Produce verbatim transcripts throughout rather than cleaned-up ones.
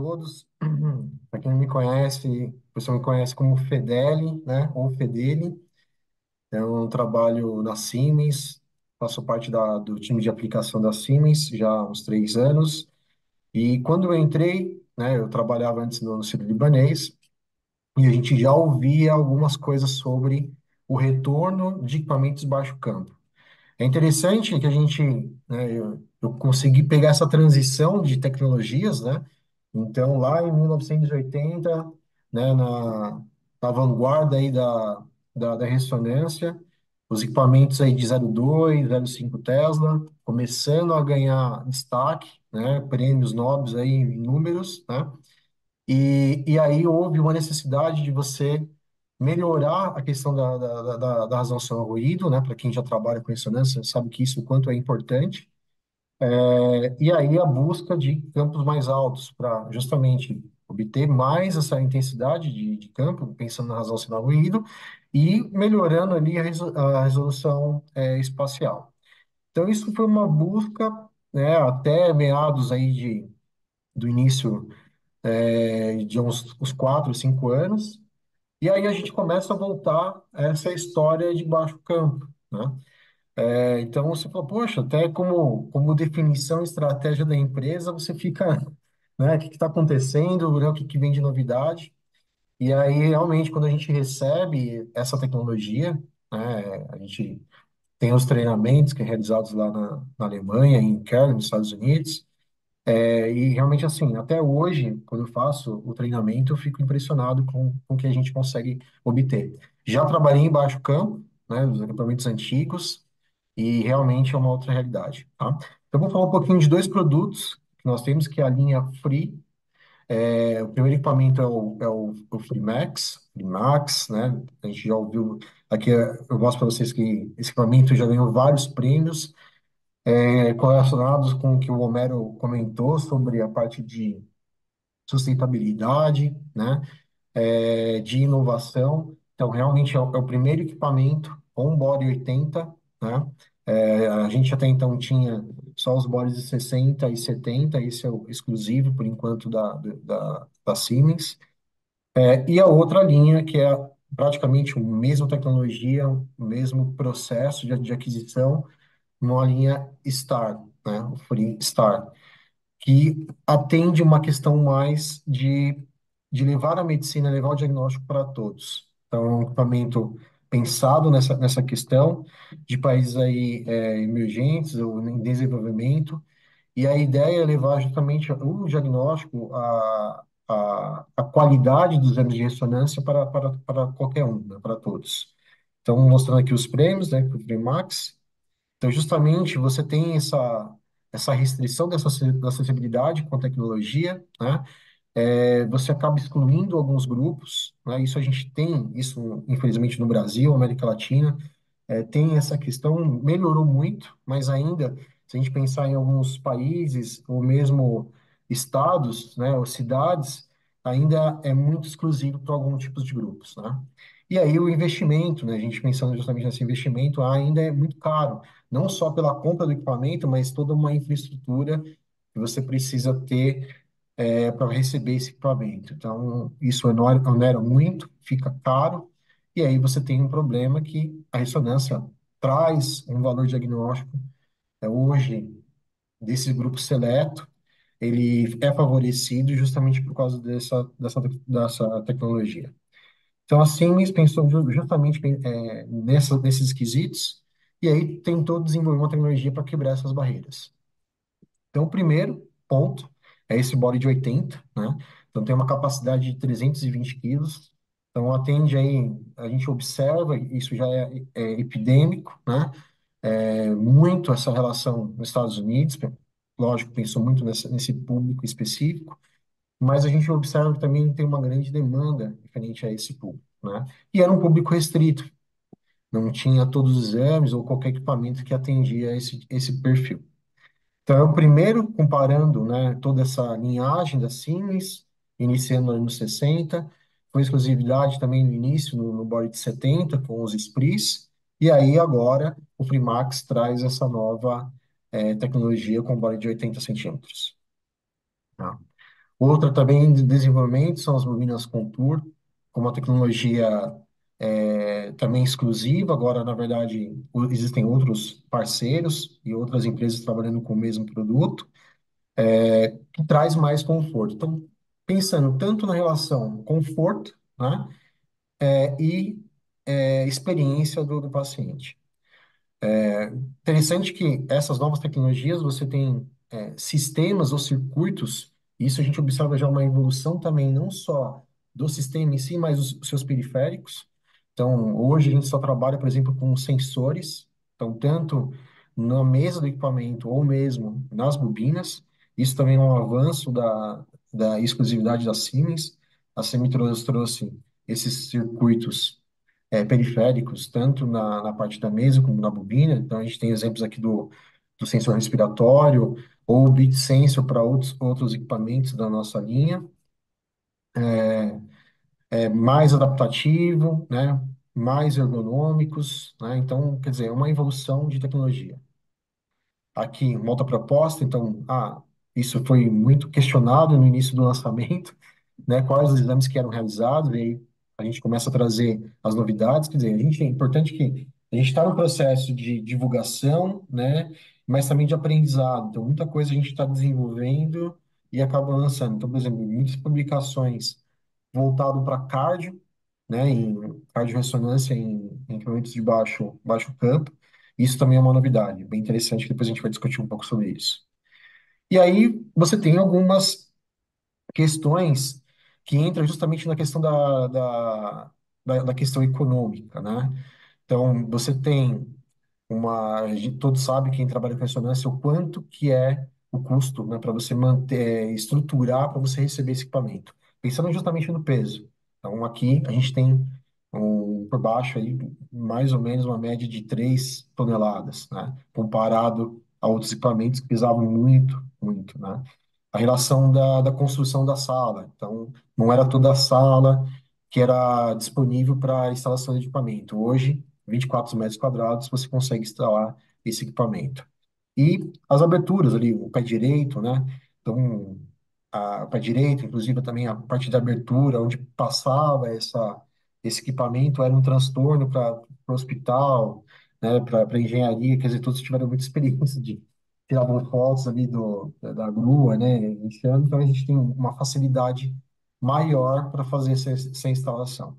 todos. Para quem não me conhece, o pessoal me conhece como Fedeli, né? Ou Fedeli. Eu trabalho na Siemens, faço parte da, do time de aplicação da Siemens já há uns três anos. E quando eu entrei, né? Eu trabalhava antes no, no Sírio-Libanês e a gente já ouvia algumas coisas sobre o retorno de equipamentos de baixo campo. É interessante que a gente, né, eu, eu consegui pegar essa transição de tecnologias, né? Então, lá em mil novecentos e oitenta, né, na, na vanguarda aí da, da, da ressonância, os equipamentos aí de zero vírgula dois, zero vírgula cinco Tesla, começando a ganhar destaque, né? Prêmios nobres aí em números, né? E, e aí houve uma necessidade de você melhorar a questão da, da, da, da razão ao ruído, né? Para quem já trabalha com ressonância, sabe que isso o quanto é importante. É, e aí a busca de campos mais altos para justamente obter mais essa intensidade de, de campo, pensando na razão ao ruído, e melhorando ali a, reso- a resolução é, espacial. Então isso foi uma busca, né? Até meados aí de, do início é, de uns, uns quatro, cinco anos. E aí a gente começa a voltar a essa história de baixo campo, né? É, então você fala, poxa, até como, como definição e estratégia da empresa, você fica, né, o que está acontecendo, né, o que, que vem de novidade. E aí, realmente, quando a gente recebe essa tecnologia, né, a gente tem os treinamentos que é realizados lá na, na Alemanha, em Kern, nos Estados Unidos, é, e realmente, assim, até hoje, quando eu faço o treinamento, eu fico impressionado com, com o que a gente consegue obter. Já trabalhei em baixo campo, né, nos equipamentos antigos, e realmente é uma outra realidade, tá? Então, eu vou falar um pouquinho de dois produtos que nós temos, que é a linha Free. É, o primeiro equipamento é o, é o, o FreeMax, FreeMax, né? A gente já ouviu, aqui é, eu mostro para vocês que esse equipamento já ganhou vários prêmios, é, correlacionados com o que o Homero comentou sobre a parte de sustentabilidade, né? É, de inovação. Então, realmente é o, é o primeiro equipamento com body oitenta, né? É, a gente até então tinha só os bodies de sessenta e setenta, esse é o exclusivo, por enquanto, da, da, da Siemens. É, e a outra linha, que é praticamente a mesma tecnologia, o mesmo processo de, de aquisição, uma linha Star, né? O Free Star, que atende uma questão mais de, de levar a medicina, levar o diagnóstico para todos. Então, é um equipamento pensado nessa, nessa questão de países aí é, emergentes ou em desenvolvimento, e a ideia é levar justamente o diagnóstico, a, a, a qualidade dos exames de ressonância para, para, para qualquer um, né, para todos. Então, mostrando aqui os prêmios, né, para o Primax. Então, justamente, você tem essa, essa restrição dessa, acess- da acessibilidade com a tecnologia, né? É, você acaba excluindo alguns grupos, né? Isso a gente tem, isso infelizmente no Brasil, América Latina, é, tem essa questão, melhorou muito, mas ainda, se a gente pensar em alguns países, ou mesmo estados, né, ou cidades, ainda é muito exclusivo para alguns tipos de grupos, né? E aí o investimento, né, a gente pensando justamente nesse investimento, ainda é muito caro, não só pela compra do equipamento, mas toda uma infraestrutura que você precisa ter para receber esse equipamento. Então, isso onera onera muito, fica caro, e aí você tem um problema que a ressonância traz um valor diagnóstico, é, hoje, desse grupo seleto, ele é favorecido justamente por causa dessa, dessa, dessa tecnologia. Então, a Siemens pensou ju- justamente é, nessa, nesses quesitos, e aí tentou desenvolver uma tecnologia para quebrar essas barreiras. Então, o primeiro ponto é esse body de oitenta, né? Então, tem uma capacidade de trezentos e vinte quilos. Então, atende aí, a gente observa, isso já é, é epidêmico, né? É, muito essa relação nos Estados Unidos, lógico, pensou muito nessa, nesse público específico, mas a gente observa que também tem uma grande demanda referente a esse público, né? E era um público restrito, não tinha todos os exames ou qualquer equipamento que atendia esse, esse perfil. Então, primeiro, comparando, né, toda essa linhagem da Siemens, iniciando ali no sessenta, com exclusividade também no início, no, no body de setenta, com os Spris, e aí agora o Primax traz essa nova eh, tecnologia com body de oitenta centímetros. Tá? Outra também de desenvolvimento são as bobinas Contour, com uma tecnologia é, também exclusiva. Agora, na verdade, o- existem outros parceiros e outras empresas trabalhando com o mesmo produto, que traz mais conforto. Então, pensando tanto na relação conforto, né, é, e é, experiência do, do paciente. Interessante que essas novas tecnologias, você tem é, sistemas ou circuitos, e isso a gente observa já uma evolução também, não só do sistema em si, mas os seus periféricos. Então, hoje a gente só trabalha, por exemplo, com sensores, então, tanto na mesa do equipamento ou mesmo nas bobinas. Isso também é um avanço da, da exclusividade da Siemens. A Siemens trouxe, trouxe esses circuitos é, periféricos, tanto na, na parte da mesa como na bobina. Então, a gente tem exemplos aqui do, do sensor respiratório ou o beat sensor para outros, outros equipamentos da nossa linha. É mais adaptativo, né? Mais ergonômicos, né? Então, quer dizer, é uma evolução de tecnologia. Aqui, uma outra proposta, então, ah, isso foi muito questionado no início do lançamento, né? Quais os exames que eram realizados, e aí a gente começa a trazer as novidades, quer dizer, a gente, é importante que a gente está no processo de divulgação, né? Mas também de aprendizado, então muita coisa a gente está desenvolvendo e acaba lançando. Então, por exemplo, muitas publicações voltado para cardio, né, em cardiorressonância em, em equipamentos de baixo, baixo campo. Isso também é uma novidade, bem interessante, que depois a gente vai discutir um pouco sobre isso. E aí você tem algumas questões que entram justamente na questão da, da, da, da questão econômica, né? Então, você tem uma, a gente todos sabe, quem trabalha com ressonância, o quanto que é o custo, né, para você manter, estruturar, para você receber esse equipamento. Pensando justamente no peso. Então, aqui a gente tem um, por baixo aí, mais ou menos uma média de três toneladas, né, comparado a outros equipamentos que pesavam muito, muito, né. A relação da, da construção da sala. Então, não era toda a sala que era disponível para instalação de equipamento. Hoje, vinte e quatro metros quadrados, você consegue instalar esse equipamento. E as aberturas ali, o pé direito, né? Então, a, o pé direito, inclusive também a parte da abertura, onde passava essa, esse equipamento, era um transtorno para o hospital, né? Para a engenharia, quer dizer, todos tiveram muita experiência de tiravam fotos ali do, da, da grua, né? Iniciando, então a gente tem uma facilidade maior para fazer essa, essa instalação.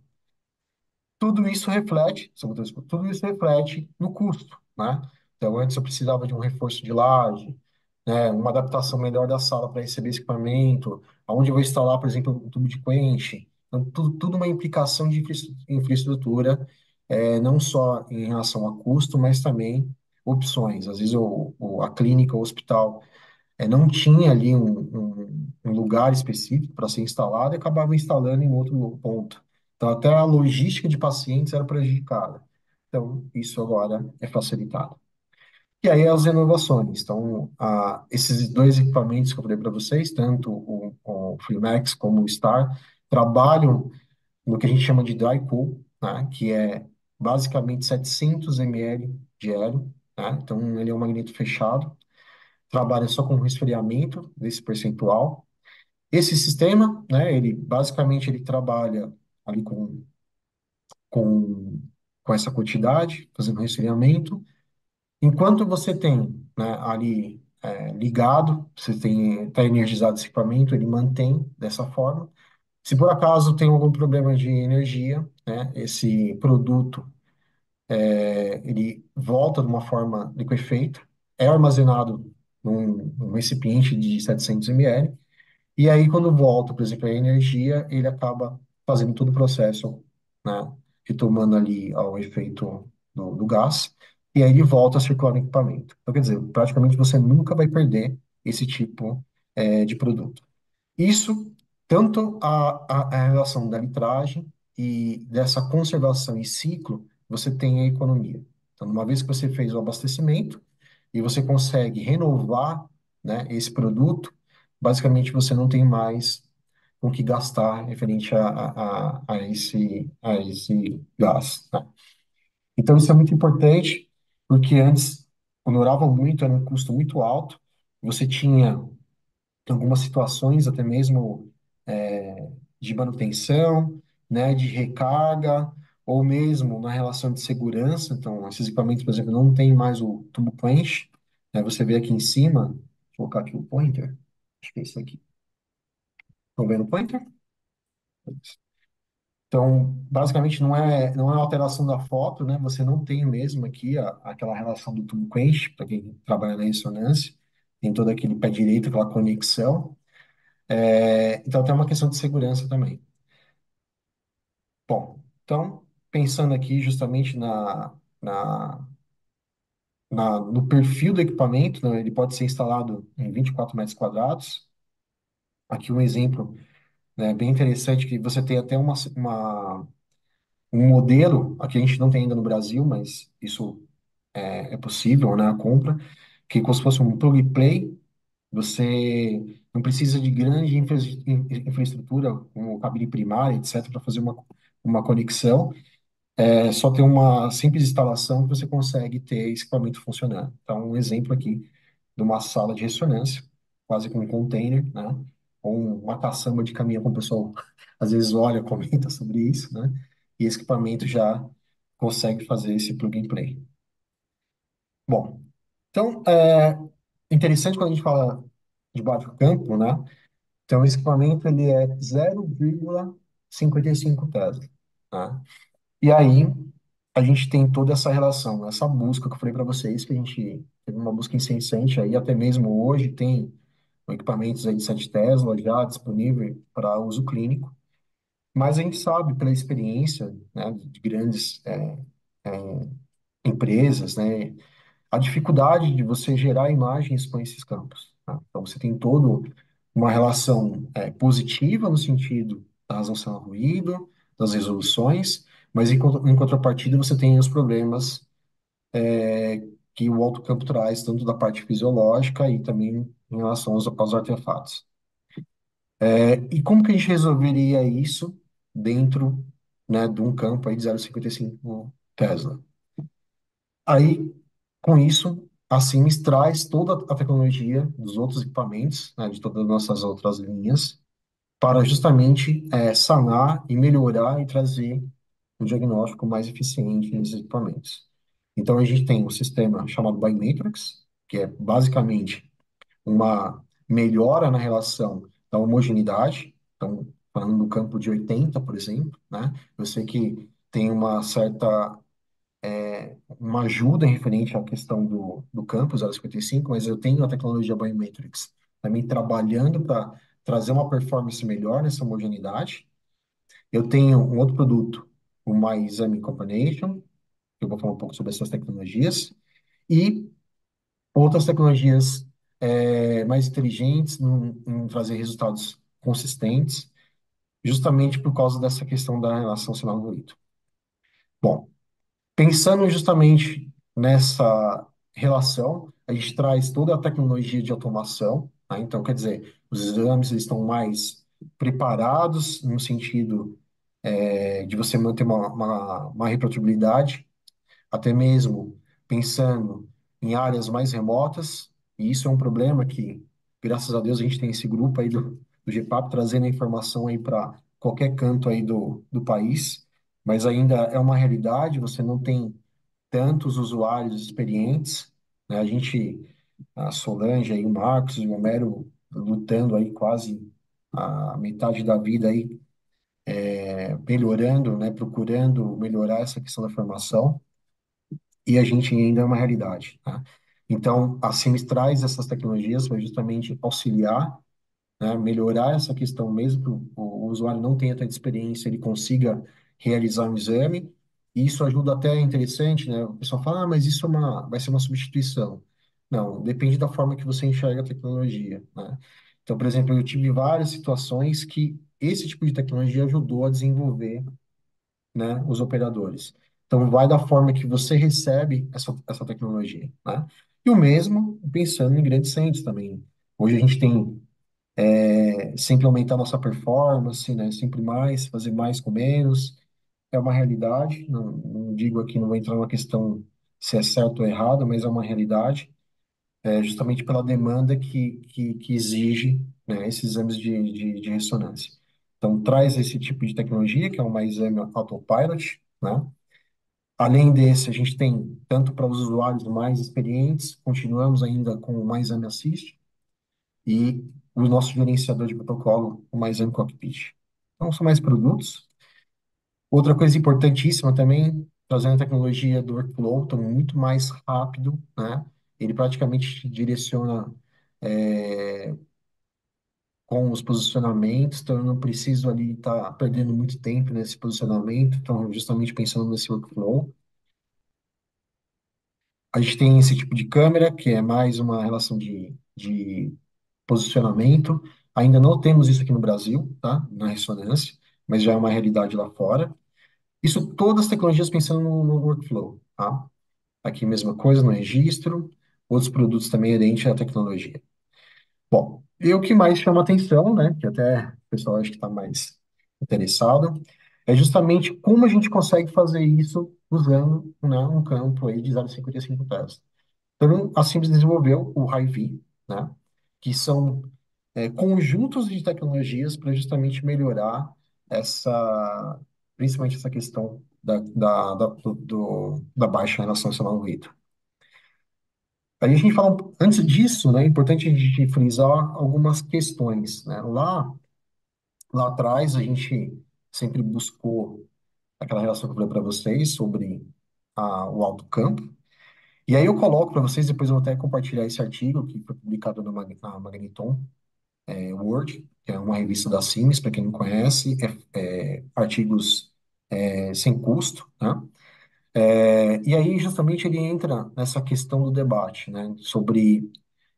Tudo isso reflete, sobre outras coisas, tudo isso reflete no custo, né? Então, antes eu precisava de um reforço de laje, né? Uma adaptação melhor da sala para receber esse equipamento, aonde eu vou instalar, por exemplo, um tubo de quench. Então, tudo, tudo uma implicação de infra- infraestrutura, é, não só em relação a custo, mas também opções. Às vezes, o, o- a clínica, o hospital é, não tinha ali um, um- um lugar específico para ser instalado e acabava instalando em outro ponto. Então, até a logística de pacientes era prejudicada. Então, isso agora é facilitado. E aí as inovações. Então, a, esses dois equipamentos que eu falei para vocês, tanto o, o FreeMax como o Star, trabalham no que a gente chama de dry cool, né, que é basicamente setecentos mililitros de hélio, né, então ele é um magneto fechado, trabalha só com resfriamento desse percentual. Esse sistema, né, ele basicamente ele trabalha ali com, com, com essa quantidade, fazendo resfriamento. Enquanto você tem, né, ali é, ligado, você tem está energizado esse equipamento, ele mantém dessa forma. Se por acaso tem algum problema de energia, né, esse produto é, ele volta de uma forma liquefeita, é armazenado num, num recipiente de setecentos mililitros. E aí, quando volta, por exemplo, a energia, ele acaba fazendo todo o processo, né? Retomando ali ao efeito do, do gás, e aí ele volta a circular no equipamento. Então, quer dizer, praticamente você nunca vai perder esse tipo, eh, de produto. Isso, tanto a, a, a relação da litragem e dessa conservação e ciclo, você tem a economia. Então, uma vez que você fez o abastecimento e você consegue renovar, né, esse produto, basicamente você não tem mais com que gastar referente a, a, a, a esse, a esse gás, né? Então, isso é muito importante, porque antes honoravam muito, era um custo muito alto, você tinha algumas situações, até mesmo é, de manutenção, né, de recarga, ou mesmo na relação de segurança. Então, esses equipamentos, por exemplo, não tem mais o tubo quench, né, você vê aqui em cima, vou colocar aqui o pointer, acho que é isso aqui. Estão vendo o pointer? Então, basicamente, não é, não é uma alteração da foto, né? Você não tem mesmo aqui a, aquela relação do tubo quench, para quem trabalha na ressonância, tem todo aquele pé direito, aquela conexão. É, então, tem uma questão de segurança também. Bom, então, pensando aqui justamente na, na, na- no perfil do equipamento, né? Ele pode ser instalado em vinte e quatro metros quadrados. Aqui um exemplo, né, bem interessante, que você tem até uma, uma, um modelo, aqui a gente não tem ainda no Brasil, mas isso é, é possível, né, a compra, que é como se fosse um plug and play. Você não precisa de grande infra, in- infraestrutura, como cabine primária, etcétera, para fazer uma, uma conexão. É só ter uma simples instalação que você consegue ter esse equipamento funcionando. Então, um exemplo aqui de uma sala de ressonância, quase com um container, né? Ou uma caçamba de caminhão, como o pessoal às vezes olha, comenta sobre isso, né? E esse equipamento já consegue fazer esse plug and play. Bom, então, é interessante quando a gente fala de baixo campo, né? Então, esse equipamento ele é zero vírgula cinquenta e cinco Tesla, né? E aí, a gente tem toda essa relação, essa busca que eu falei para vocês, que a gente teve uma busca incessante aí, até mesmo hoje tem equipamentos aí de sete Tesla já disponível para uso clínico, mas a gente sabe pela experiência, né, de grandes é, empresas, né, a dificuldade de você gerar imagens com esses campos, tá? Então, você tem todo uma relação é, positiva no sentido da resolução ao ruído, das resoluções, mas em, contra- em contrapartida você tem os problemas que o alto campo traz, tanto da parte fisiológica e também em relação aos, aos artefatos. É, e como que a gente resolveria isso dentro, né, de um campo aí de zero vírgula cinquenta e cinco Tesla? Aí, com isso, a Siemens traz toda a tecnologia dos outros equipamentos, né, de todas as nossas outras linhas, para justamente é, sanar e melhorar e trazer um diagnóstico mais eficiente nesses equipamentos. Então, a gente tem um sistema chamado Biomatrix, que é basicamente uma melhora na relação da homogeneidade. Então, falando do campo de oitenta, por exemplo, né? Eu sei que tem uma certa, uma ajuda referente à questão do, do campo zero vírgula cinquenta e cinco, mas eu tenho a tecnologia Biomatrix também trabalhando para trazer uma performance melhor nessa homogeneidade. Eu tenho um outro produto, o MyExame Combination, que eu vou falar um pouco sobre essas tecnologias, e outras tecnologias é, mais inteligentes em, em trazer resultados consistentes, justamente por causa dessa questão da relação sinal-ruído. Bom, pensando justamente nessa relação, a gente traz toda a tecnologia de automação, tá? Então, quer dizer, os exames eles estão mais preparados no sentido é, de você manter uma, uma, uma reprodutibilidade, até mesmo pensando em áreas mais remotas, e isso é um problema que, graças a Deus, a gente tem esse grupo aí do, do G PAP trazendo a informação aí para qualquer canto aí do, do país, mas ainda é uma realidade, você não tem tantos usuários experientes, né? A gente, a Solange aí, o Marcos e o Homero lutando aí quase a metade da vida aí, é, melhorando, né? Procurando melhorar essa questão da formação, e a gente ainda é uma realidade, tá? Então, a Sims traz essas tecnologias para justamente auxiliar, né, melhorar essa questão, mesmo que o, o usuário não tenha tanta experiência, ele consiga realizar um exame. E isso ajuda até, é interessante, né? O pessoal fala, ah, mas isso é uma, vai ser uma substituição. Não, depende da forma que você enxerga a tecnologia, né? Então, por exemplo, eu tive várias situações que esse tipo de tecnologia ajudou a desenvolver, né, os operadores. Então, vai da forma que você recebe essa, essa tecnologia, né? E o mesmo pensando em grandes centros também. Hoje a gente tem é, sempre aumentar nossa performance, né? Sempre mais, fazer mais com menos. É uma realidade. Não, não digo aqui, não vou entrar numa questão se é certo ou errado, mas é uma realidade. É justamente pela demanda que, que, que exige, né, esses exames de, de, de ressonância. Então, traz esse tipo de tecnologia, que é uma exame autopilot, né? Além desse, a gente tem, tanto para os usuários mais experientes, continuamos ainda com o Mais Exame Assist, e o nosso gerenciador de protocolo, o Mais Exame Cockpit. Então, são mais produtos. Outra coisa importantíssima também, trazendo a tecnologia do workflow, então muito mais rápido, né? Ele praticamente te direciona é, com os posicionamentos, então eu não preciso ali estar perdendo muito tempo nesse posicionamento, então justamente pensando nesse workflow. A gente tem esse tipo de câmera, que é mais uma relação de, de posicionamento. Ainda não temos isso aqui no Brasil, tá? Na ressonância, mas já é uma realidade lá fora. Isso todas as tecnologias pensando no, no workflow, tá? Aqui mesma coisa, no registro, outros produtos também inerentes à tecnologia. Bom, e o que mais chama atenção, né, que até o pessoal acho que está mais interessado, é justamente como a gente consegue fazer isso usando, né, um campo aí de zero vírgula cinquenta e cinco Tesla. Então, a Siemens desenvolveu o Hy-Vee, né, que são é, conjuntos de tecnologias para justamente melhorar essa, principalmente essa questão da, da, da, do, do- da baixa relação nacional no ruído. A gente fala, um- antes disso, né, é importante a gente frisar algumas questões, né? Lá, lá atrás, a gente sempre buscou aquela relação que eu falei para vocês sobre a, o alto campo. E aí eu coloco para vocês, depois eu vou até compartilhar esse artigo que foi publicado no Mag- na Magneton é, World, que é uma revista da Siemens, para quem não conhece, é, é, artigos é, sem custo, né? É, e aí justamente ele entra nessa questão do debate, né, sobre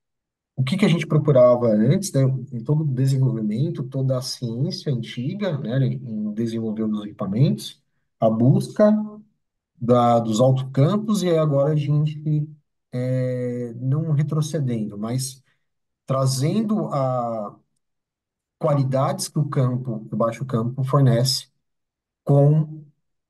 o que que a gente procurava antes, né, em todo o desenvolvimento, toda a ciência antiga, né, em desenvolver os equipamentos, a busca da, dos autocampos, e aí agora a gente é, não retrocedendo, mas trazendo a qualidades que o campo, o baixo campo fornece com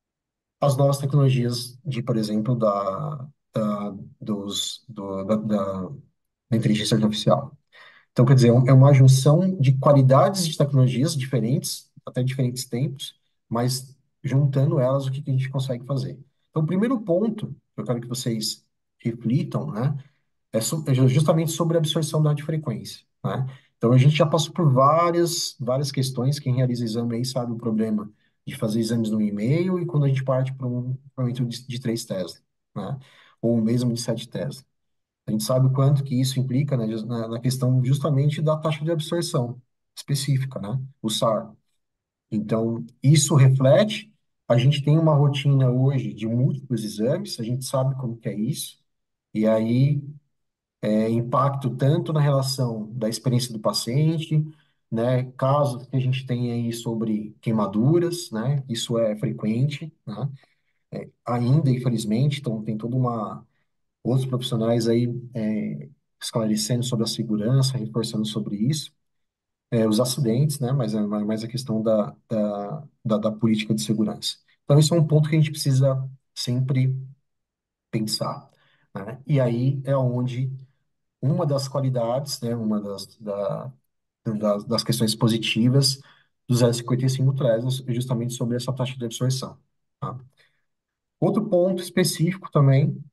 as novas tecnologias de, por exemplo, da, da, dos, do, da, da da inteligência artificial. Então, quer dizer, é um- é uma junção de qualidades de tecnologias diferentes, até diferentes tempos, mas juntando elas, o que que a gente consegue fazer? Então, o primeiro ponto que eu quero que vocês reflitam, né, é, so- é ju- justamente sobre a absorção da radiofrequência, né? Então, a gente já passou por várias, várias questões, quem realiza exame aí sabe o problema de fazer exames no e-mail e quando a gente parte para um aumento de, de três Tesla, né? Ou mesmo de sete Tesla. A gente sabe o quanto que isso implica, né, jus- na, na questão justamente da taxa de absorção específica, né? O S A R. Então, isso reflete, a gente tem uma rotina hoje de múltiplos exames, a gente sabe como que é isso, e aí é impacto tanto na relação da experiência do paciente, né? Casos que a gente tem aí sobre queimaduras, né? Isso é frequente, né? Ainda, infelizmente, então tem toda uma outros profissionais aí é, esclarecendo sobre a segurança, reforçando sobre isso, é, os acidentes, né? Mas é mais a questão da, da, da, da política de segurança. Então, isso é um ponto que a gente precisa sempre pensar, né? E aí é onde uma das qualidades, né? Uma das, da, das, das questões positivas do zero vírgula cinquenta e cinco traz é justamente sobre essa taxa de absorção, tá? Outro ponto específico também,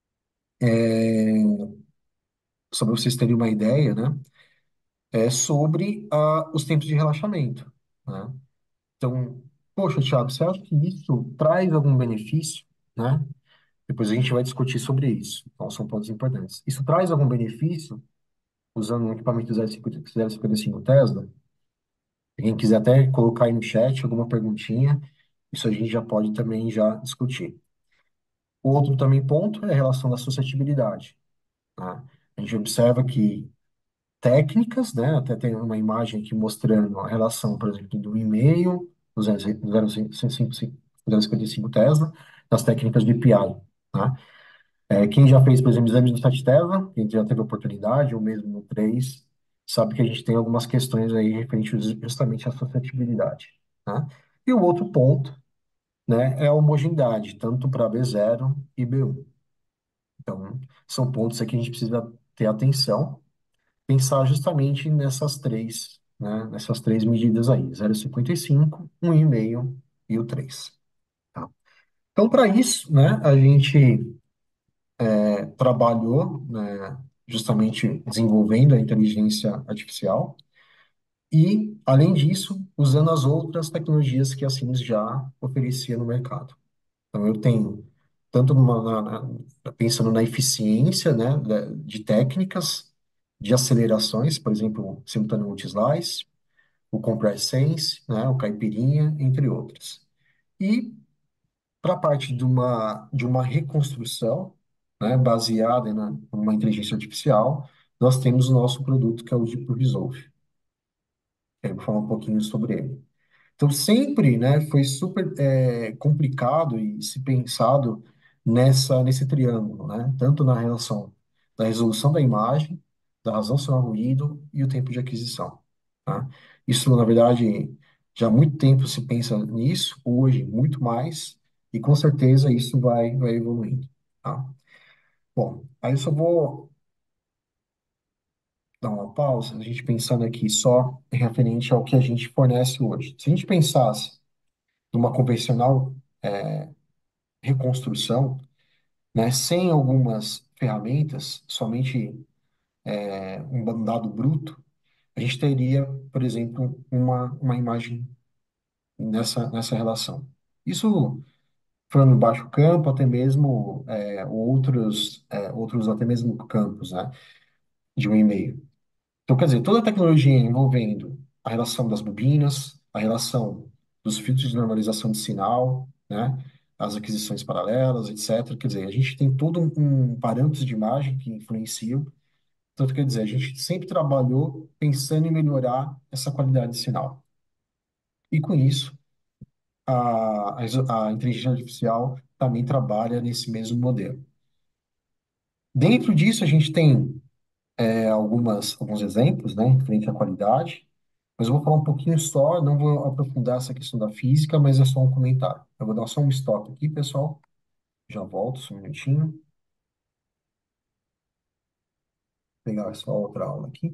só para vocês terem uma ideia, né? É sobre ah, os tempos de relaxamento, né? Então, poxa, Thiago, você acha que isso traz algum benefício, né? Depois a gente vai discutir sobre isso. Então, são pontos importantes. Isso traz algum benefício usando um equipamento zero vírgula cinquenta e cinco Tesla? Se quem quiser até colocar aí no chat alguma perguntinha, isso a gente já pode também já discutir. O outro também ponto é a relação da suscetibilidade, né? A gente observa que técnicas, né? Até tem uma imagem aqui mostrando a relação, por exemplo, do e-mail, do zero vírgula cinquenta e cinco Tesla, das técnicas de P I, né? É, quem já fez, por exemplo, exames no sete Tesla, quem já teve oportunidade, ou mesmo no três, sabe que a gente tem algumas questões aí referentes justamente à suscetibilidade, né? E o outro ponto, né, é a homogeneidade, tanto para B zero e B um. Então, são pontos aqui que a gente precisa ter atenção. pensar justamente nessas três, né, nessas três medidas aí, zero vírgula cinquenta e cinco, um vírgula cinco e cinco e o três. Tá? Então, para isso, né, a gente é, trabalhou, né, justamente desenvolvendo a inteligência artificial e, além disso, usando as outras tecnologias que a Sims já oferecia no mercado. Então, eu tenho, tanto numa- na- na- pensando na eficiência, né, da- de técnicas de acelerações, por exemplo, simultâneo multislice, o Compress Sense, né, o Caipirinha, entre outras. E para a parte de uma, de uma reconstrução, né, baseada na, numa inteligência artificial, nós temos o nosso produto, que é o Deep Resolve. Eu vou falar um pouquinho sobre ele. Então, sempre, né, foi super é, complicado e se pensado nessa, nesse triângulo, né? Tanto na relação da resolução da imagem, da razão sonora ruído e o tempo de aquisição, tá? Isso, na verdade, já há muito tempo se pensa nisso, hoje muito mais, e com certeza isso vai, vai evoluindo, tá? Bom, aí eu só vou dar uma pausa, a gente pensando aqui só em referente ao que a gente fornece hoje. Se a gente pensasse numa convencional reconstrução, né, sem algumas ferramentas, somente é, um dado bruto, a gente teria, por exemplo, uma, uma imagem nessa, nessa relação. Isso falando baixo campo, até mesmo é, outros, é, outros até mesmo campos, né, de um e-mail. Então, quer dizer, toda a tecnologia envolvendo a relação das bobinas, a relação dos filtros de normalização de sinal, né, as aquisições paralelas, etcétera. Quer dizer, a gente tem todo um, um parâmetros de imagem que influenciam. Tanto quer dizer, a gente sempre trabalhou pensando em melhorar essa qualidade de sinal. E com isso, a, a, a inteligência artificial também trabalha nesse mesmo modelo. Dentro disso, a gente tem é, algumas, alguns exemplos, né, em frente à qualidade. Mas eu vou falar um pouquinho só, não vou aprofundar essa questão da física, mas é só um comentário. Eu vou dar só um stop aqui, pessoal. Já volto, só um minutinho. Vou pegar só outra aula aqui.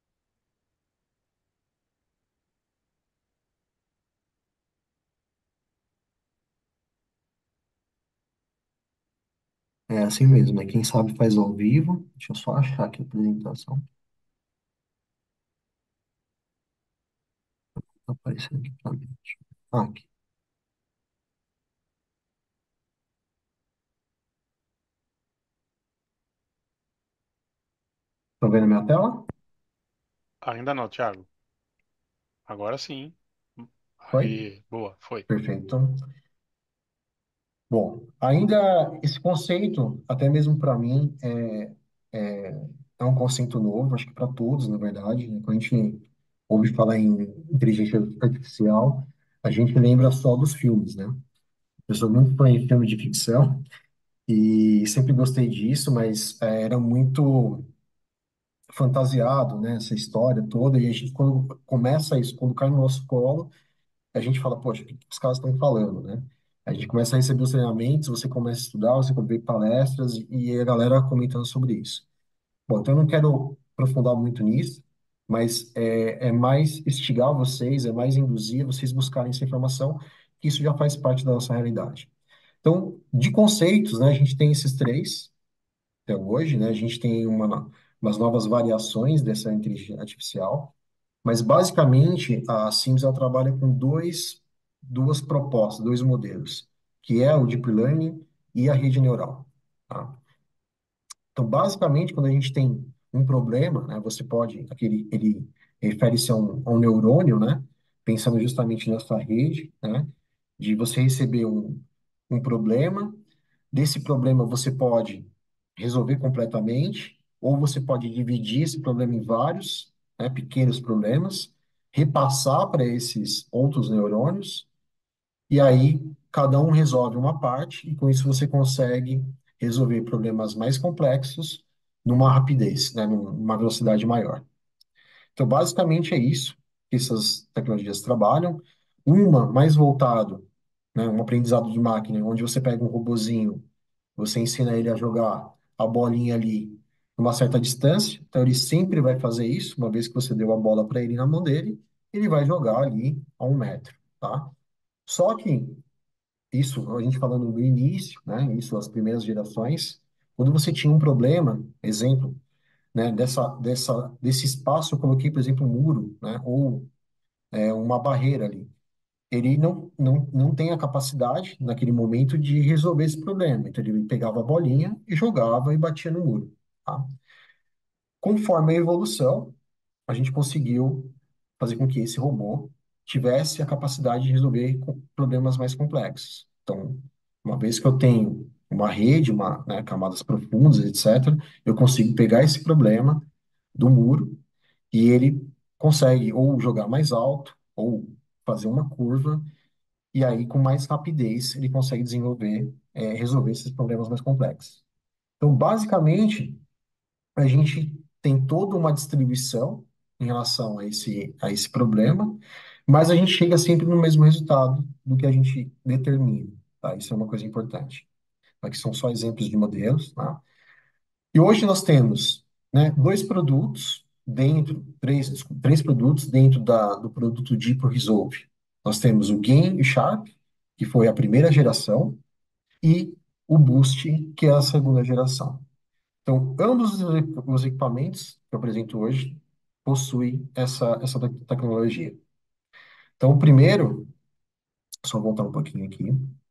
É assim mesmo, né? Quem sabe faz ao vivo. Deixa eu só achar aqui a apresentação. Tá aparecendo aqui pra mim. Ah, aqui. Tá vendo a minha tela? Ainda não, Thiago. Agora sim. Foi? Aí, boa, foi. Perfeito. Bom, ainda esse conceito, até mesmo para mim, é, é, é um conceito novo, acho que para todos, na verdade, né? Quando a gente ouve falar em inteligência artificial, a gente lembra só dos filmes, né? Eu sou muito fã de filme de ficção e sempre gostei disso, mas é, era muito fantasiado, né? Essa história toda, e a gente, quando começa isso, quando cai no nosso colo, a gente fala, poxa, o que que os caras estão falando, né? A gente começa a receber os treinamentos, você começa a estudar, você vê palestras e a galera comentando sobre isso. Bom, então eu não quero aprofundar muito nisso, mas é, é mais instigar vocês, é mais induzir vocês buscarem essa informação, que isso já faz parte da nossa realidade. Então, de conceitos, né, a gente tem esses três até hoje, né? A gente tem uma, umas novas variações dessa inteligência artificial, mas basicamente a Sims ela trabalha com dois, duas propostas, dois modelos, que é o Deep Learning e a rede neural. Tá? Então, basicamente, quando a gente tem um problema, né, você pode, aquele, ele refere-se a um, a um neurônio, né, pensando justamente nessa rede, né, de você receber um, um problema, desse problema você pode resolver completamente, ou você pode dividir esse problema em vários, né, pequenos problemas, repassar para esses outros neurônios, e aí cada um resolve uma parte, e com isso você consegue resolver problemas mais complexos numa rapidez, né, numa velocidade maior. Então, basicamente é isso que essas tecnologias trabalham. Uma mais voltado, né, um aprendizado de máquina, onde você pega um robozinho, você ensina ele a jogar a bolinha ali numa certa distância, então ele sempre vai fazer isso, uma vez que você deu a bola para ele na mão dele, ele vai jogar ali a um metro, tá? Só que isso, a gente falando no início, né, isso, as primeiras gerações, quando você tinha um problema, exemplo, né, dessa, dessa, desse espaço, eu coloquei, por exemplo, um muro, né, ou é, uma barreira ali. Ele não, não, não tem a capacidade, naquele momento, de resolver esse problema. Então, ele pegava a bolinha e jogava e batia no muro, tá? Conforme a evolução, a gente conseguiu fazer com que esse robô tivesse a capacidade de resolver co- problemas mais complexos. Então, uma vez que eu tenho uma rede, uma, né, camadas profundas, etcétera, eu consigo pegar esse problema do muro e ele consegue ou jogar mais alto ou fazer uma curva e aí com mais rapidez ele consegue desenvolver, é, resolver esses problemas mais complexos. Então, basicamente, a gente tem toda uma distribuição em relação a esse, a esse problema, mas a gente chega sempre no mesmo resultado do que a gente determina, tá? Isso é uma coisa importante. Aqui são só exemplos de modelos, tá? E hoje nós temos, né, dois produtos dentro, três, desculpa, três produtos dentro da, do produto Deep Resolve. Nós temos o Gain e o Sharp, que foi a primeira geração, e o Boost, que é a segunda geração. Então, ambos os equi- os equipamentos que eu apresento hoje possuem essa, essa tec- tecnologia. Então, o primeiro, só voltar um pouquinho aqui.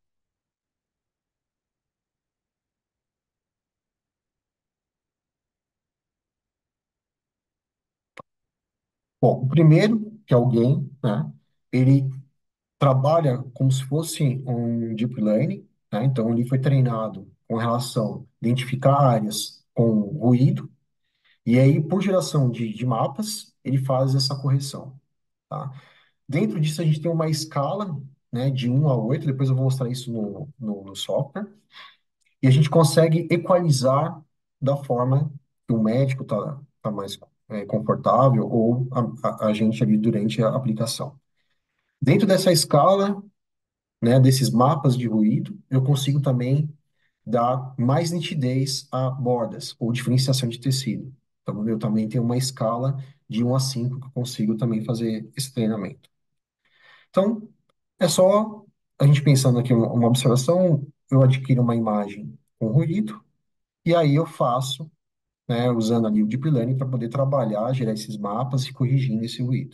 Bom, o primeiro, que é o GAIN, né? Ele trabalha como se fosse um deep learning, né? Então, ele foi treinado com relação a identificar áreas com ruído, e aí, por geração de, de mapas, ele faz essa correção, tá? Dentro disso, a gente tem uma escala, né, de um a oito. Depois eu vou mostrar isso no, no, no software, e a gente consegue equalizar da forma que o médico está tá tá mais é, confortável ou a, a, a gente ali durante a aplicação. Dentro dessa escala, né, desses mapas de ruído, eu consigo também dar mais nitidez a bordas ou diferenciação de tecido. Então, eu também tenho uma escala de um a cinco que eu consigo também fazer esse treinamento. Então, é só a gente pensando aqui uma uma observação, eu adquiro uma imagem com ruído, e aí eu faço, né, usando ali o Deep Learning para poder trabalhar, gerar esses mapas e corrigindo esse ruído.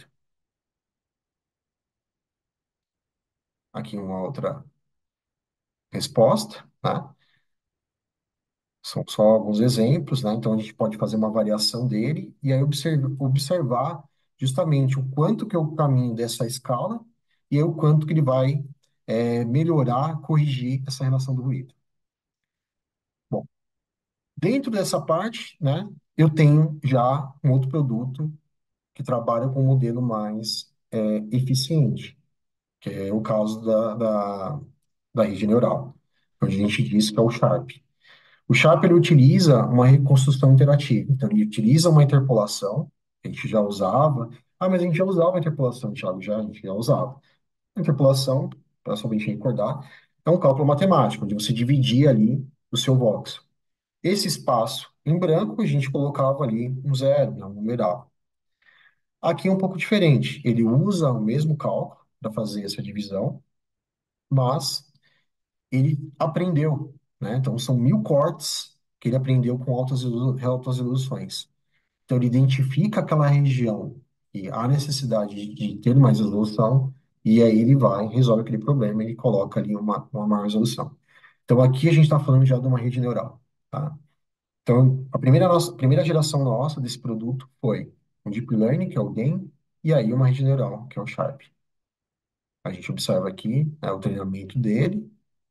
Aqui uma outra resposta, tá? São só alguns exemplos, né? Então a gente pode fazer uma variação dele e aí observ- observar justamente o quanto que é o caminho dessa escala e aí o quanto que ele vai é, melhorar, corrigir essa relação do ruído. Bom, dentro dessa parte, né, eu tenho já um outro produto que trabalha com um modelo mais é, eficiente, que é o caso da, da, da rede neural, onde a gente diz que é o Sharp. O Sharp ele utiliza uma reconstrução interativa, então ele utiliza uma interpolação, que a gente já usava. Ah, mas a gente já usava a interpolação, Thiago, já, a gente já usava. A interpolação, para só a gente recordar, é um cálculo matemático, onde você dividia ali o seu voxel. Esse espaço em branco, a gente colocava ali um zero, né, um numeral. Aqui é um pouco diferente. Ele usa o mesmo cálculo para fazer essa divisão, mas ele aprendeu, né? Então, são mil cortes que ele aprendeu com altas, resolu- altas resoluções. Então, ele identifica aquela região e há necessidade de, de ter mais resolução, e aí ele vai, resolve aquele problema, ele coloca ali uma, uma maior resolução. Então, aqui a gente está falando já de uma rede neural, tá? Então, a primeira, nossa, primeira geração nossa desse produto foi um Deep Learning, que é o GAN, e aí uma rede neural, que é o Sharp. A gente observa aqui, né, o treinamento dele,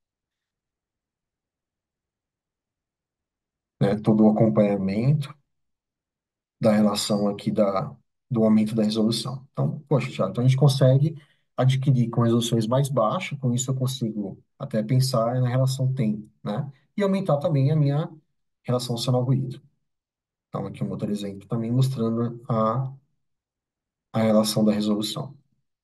né, todo o acompanhamento da relação aqui da, do aumento da resolução. Então, poxa, Thiago, então a gente consegue adquirir com resoluções mais baixas, com isso eu consigo até pensar na relação tempo, né? E aumentar também a minha relação sinal-ruído. Então, aqui um outro exemplo também mostrando a, a relação da resolução.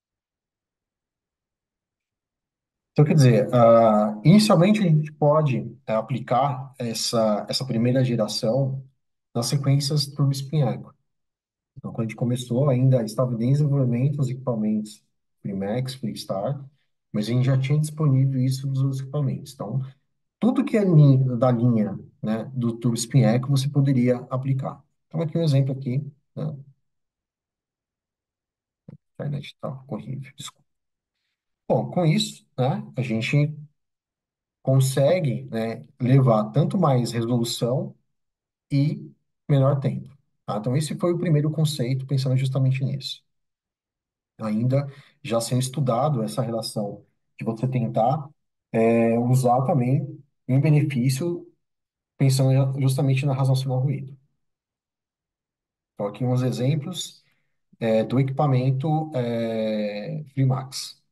Então, quer dizer, ah, inicialmente a gente pode eh, aplicar essa, essa primeira geração nas sequências Turbo Spin Echo. Então, quando a gente começou, ainda estava em desenvolvimento os equipamentos Freemax, Freestar, mas a gente já tinha disponível isso dos outros equipamentos. Então, tudo que é li- da linha, né, do Turbo Spin Echo, você poderia aplicar. Então, aqui um exemplo aqui, né, a internet está horrível, desculpa. Bom, com isso, né, a gente consegue, né, levar tanto mais resolução e menor tempo. Tá? Então, esse foi o primeiro conceito, pensando justamente nisso. Ainda já sendo estudado essa relação de você tentar é, usar também em benefício, pensando justamente na razão sinal ruído. Então, aqui uns exemplos é, do equipamento é, Freemax.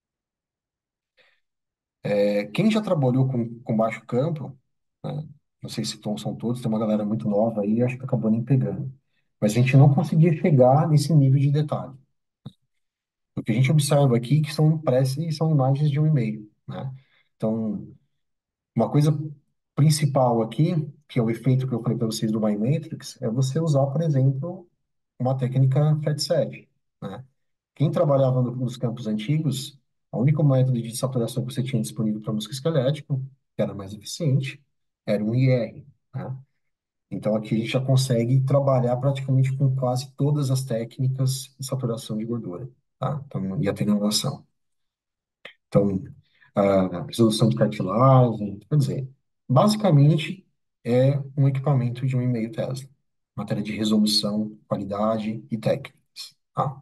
É, quem já trabalhou com, com baixo campo, né, não sei se tão- são todos, tem uma galera muito nova aí, acho que acabou nem pegando. Mas a gente não conseguia chegar nesse nível de detalhe. O que a gente observa aqui que são impressas são imagens de um e-mail, né? Então, uma coisa principal aqui, que é o efeito que eu falei para vocês do Biometrics, é você usar, por exemplo, uma técnica FAT7, né? Quem trabalhava no- nos campos antigos, a única método de saturação que você tinha disponível para música esquelética, que era mais eficiente, era um I R, né? Então aqui a gente já consegue trabalhar praticamente com quase todas as técnicas de saturação de gordura, tá? Então, e atenuação. Então, a resolução de cartilagem, quer dizer, basicamente é um equipamento de um e meio Tesla, matéria de resolução, qualidade e técnicas, tá?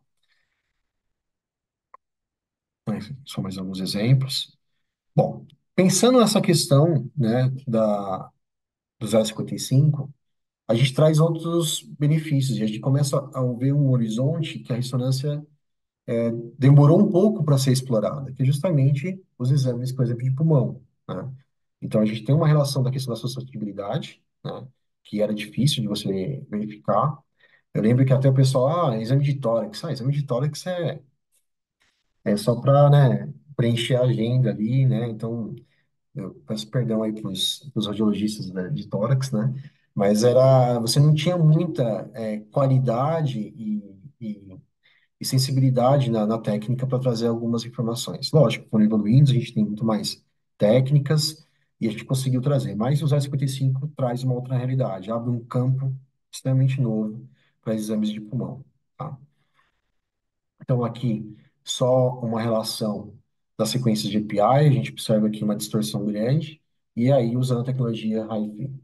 Mas são mais alguns exemplos. Bom, pensando nessa questão, né, da, do zero vírgula cinquenta e cinco, a gente traz outros benefícios, e a gente começa a ver um horizonte que a ressonância demorou um pouco para ser explorada, que é justamente os exames, por exemplo, de pulmão, né? Então, a gente tem uma relação da questão da suscetibilidade, né, que era difícil de você verificar. Eu lembro que até o pessoal, ah, exame de tórax. Ah, exame de tórax é, é só para, né, preencher a agenda ali, né? Então, eu peço perdão aí para os radiologistas, né, de tórax, né? Mas era, você não tinha muita é, qualidade e, e, e sensibilidade na, na técnica para trazer algumas informações. Lógico, foram evoluindo, a gente tem muito mais técnicas e a gente conseguiu trazer. Mas o zero cinquenta e cinco traz uma outra realidade, abre um campo extremamente novo para exames de pulmão, tá? Então, aqui, só uma relação das sequências de A P I, a gente observa aqui uma distorção grande, e aí usando a tecnologia HiFi.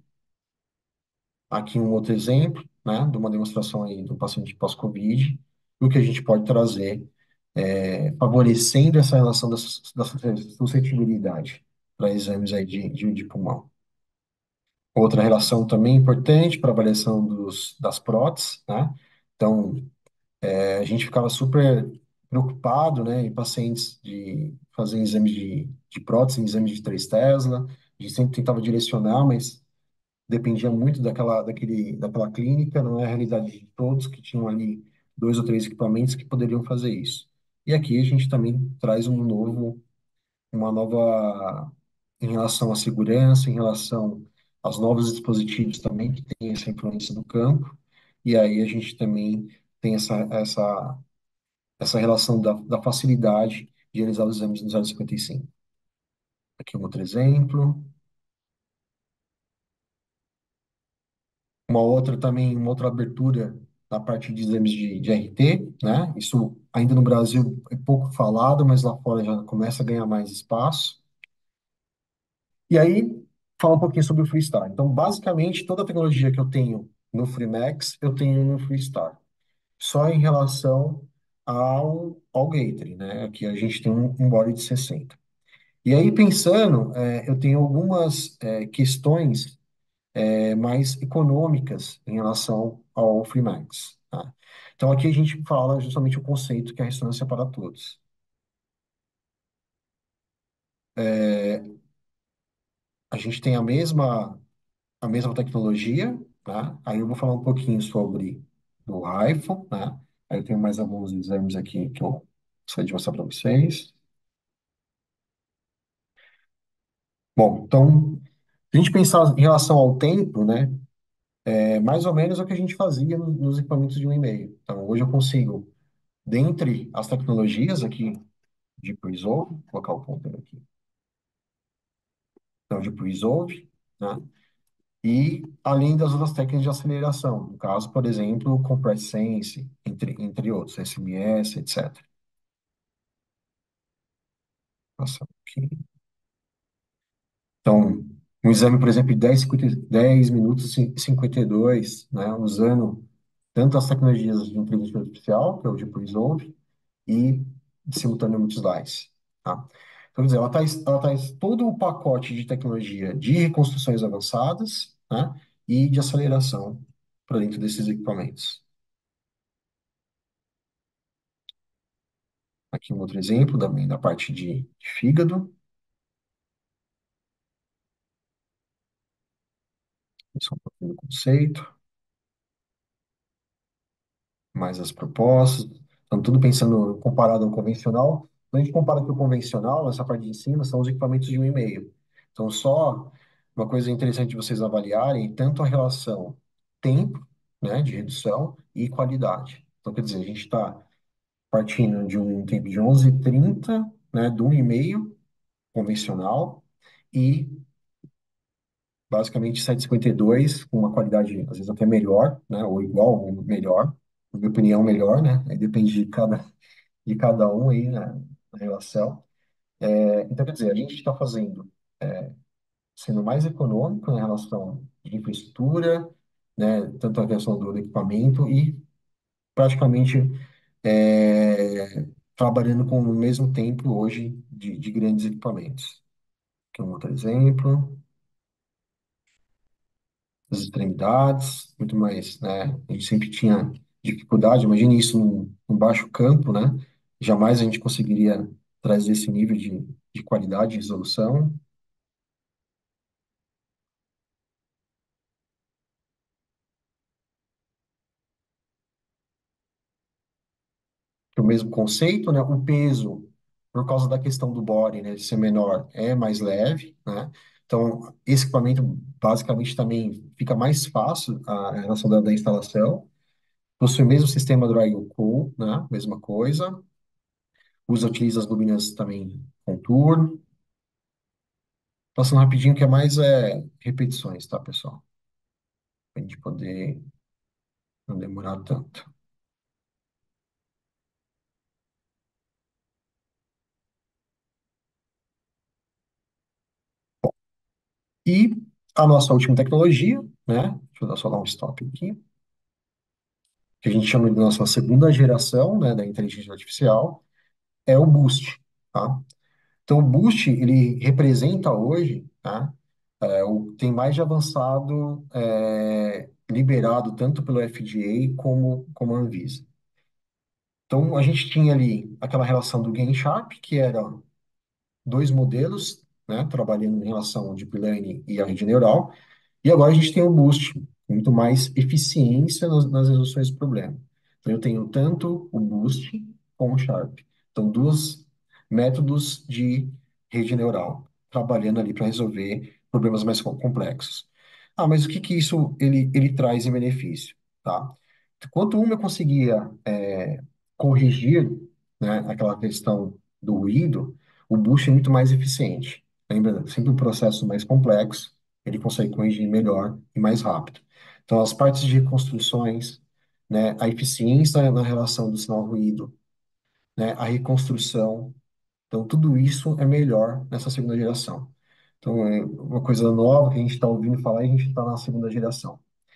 Aqui um outro exemplo, né, de uma demonstração aí do paciente pós-Covid, o que a gente pode trazer, é, favorecendo essa relação da, sus- da suscetibilidade para exames aí de, de, de pulmão. Outra relação também importante para avaliação dos, das próteses, né? Então, a gente ficava super preocupado, né, em pacientes de fazer exames de, de prótese, exames de três Tesla. A gente sempre tentava direcionar, mas dependia muito daquela, daquele, daquela clínica, não é a realidade de todos que tinham ali dois ou três equipamentos que poderiam fazer isso. E aqui a gente também traz um novo, uma nova em relação à segurança, em relação aos novos dispositivos também que têm essa influência do campo. E aí a gente também tem essa, essa essa relação da, da facilidade de realizar os exames no zero cinquenta e cinco. Aqui um outro exemplo. Uma outra também, uma outra abertura na parte de exames de, de R T, né? Isso ainda no Brasil é pouco falado, mas lá fora já começa a ganhar mais espaço. E aí, falar um pouquinho sobre o Freestar. Então, basicamente, toda a tecnologia que eu tenho no Freemax, eu tenho no Freestar. Só em relação ao, ao Gateway, né? Aqui a gente tem um, um body de sessenta. E aí, pensando, é, eu tenho algumas é, questões é, mais econômicas em relação ao Freemax, tá? Então, aqui a gente fala justamente o conceito que é a ressonância para todos. A gente tem a mesma, a mesma tecnologia, tá? Aí eu vou falar um pouquinho sobre o iPhone, né? Aí eu tenho mais alguns exames aqui que eu gostaria de mostrar para vocês. Bom, então, se a gente pensar em relação ao tempo, né? É mais ou menos o que a gente fazia no- nos equipamentos de um e mail. Então, hoje eu consigo, dentre as tecnologias aqui de Resolve, vou colocar o ponto aqui, então, de Resolve, né? E além das outras técnicas de aceleração, no caso, por exemplo, o Compress Sense, entre, entre outros, S M S, etcétera. Passar aqui. Então, um exame, por exemplo, de dez, cinquenta, dez minutos e cinquenta e dois, né, usando tanto as tecnologias de inteligência artificial, que é o de Resolve, e de simultâneo multi-slice, tá? Então, quer dizer, ela traz, ela traz todo o pacote de tecnologia de reconstruções avançadas, né, e de aceleração para dentro desses equipamentos. Aqui um outro exemplo também da parte de, de fígado, isso é um pouquinho do conceito, mais as propostas. Então, tudo pensando comparado ao convencional. Quando a gente compara com o convencional, essa parte de cima são os equipamentos de um e mail. Então, só uma coisa interessante de vocês avaliarem, tanto a relação tempo, né, de redução e qualidade. Então, quer dizer, a gente está partindo de um tempo de onze e trinta, né, do um e mail convencional, e basicamente sete e cinquenta e dois, com uma qualidade às vezes até melhor, né, ou igual ou melhor, na minha opinião, melhor, né? Aí depende de cada, de cada um aí na, na relação. É, então, quer dizer, a gente está fazendo, sendo mais econômico na relação de infraestrutura, né, tanto a questão do equipamento e praticamente é, trabalhando com o mesmo tempo hoje de, de grandes equipamentos. Aqui um outro exemplo. As extremidades, muito mais, né? A gente sempre tinha dificuldade, imagine isso num, num baixo campo, né? Jamais a gente conseguiria trazer esse nível de, de qualidade e resolução. O mesmo conceito, né? O peso, por causa da questão do body, né, de ser menor, é mais leve, né? Então, esse equipamento basicamente também fica mais fácil a relação da, da instalação. Possui o mesmo sistema dry cool, né? Mesma coisa. Usa, utiliza as lâminas também contorno. Passando rapidinho, que é mais é, repetições, tá, pessoal? Pra gente poder não demorar tanto. E a nossa última tecnologia, né? Deixa eu dar só dar um stop aqui, que a gente chama de nossa segunda geração, né, da inteligência artificial, é o Boost, tá? Então, o Boost, ele representa hoje, tá? É, o tem mais de avançado é, liberado tanto pelo F D A como, como a Anvisa. Então, a gente tinha ali aquela relação do Gain Sharp, que era dois modelos, né, trabalhando em relação ao Deep Learning e a rede neural, e agora a gente tem o Boost, com muito mais eficiência nas, nas resoluções do problema. Então, eu tenho tanto o Boost como o Sharp. Então, dois métodos de rede neural, trabalhando ali para resolver problemas mais co- complexos. Ah, mas o que que isso ele, ele traz em benefício, tá? Enquanto uma eu conseguia é, corrigir, né, aquela questão do ruído, o Boost é muito mais eficiente. Lembra, sempre um processo mais complexo, ele consegue corrigir melhor e mais rápido. Então, as partes de reconstruções, né, a eficiência na relação do sinal-ruído, né, a reconstrução, então tudo isso é melhor nessa segunda geração. Então, é uma coisa nova que a gente está ouvindo falar e a gente está na segunda geração.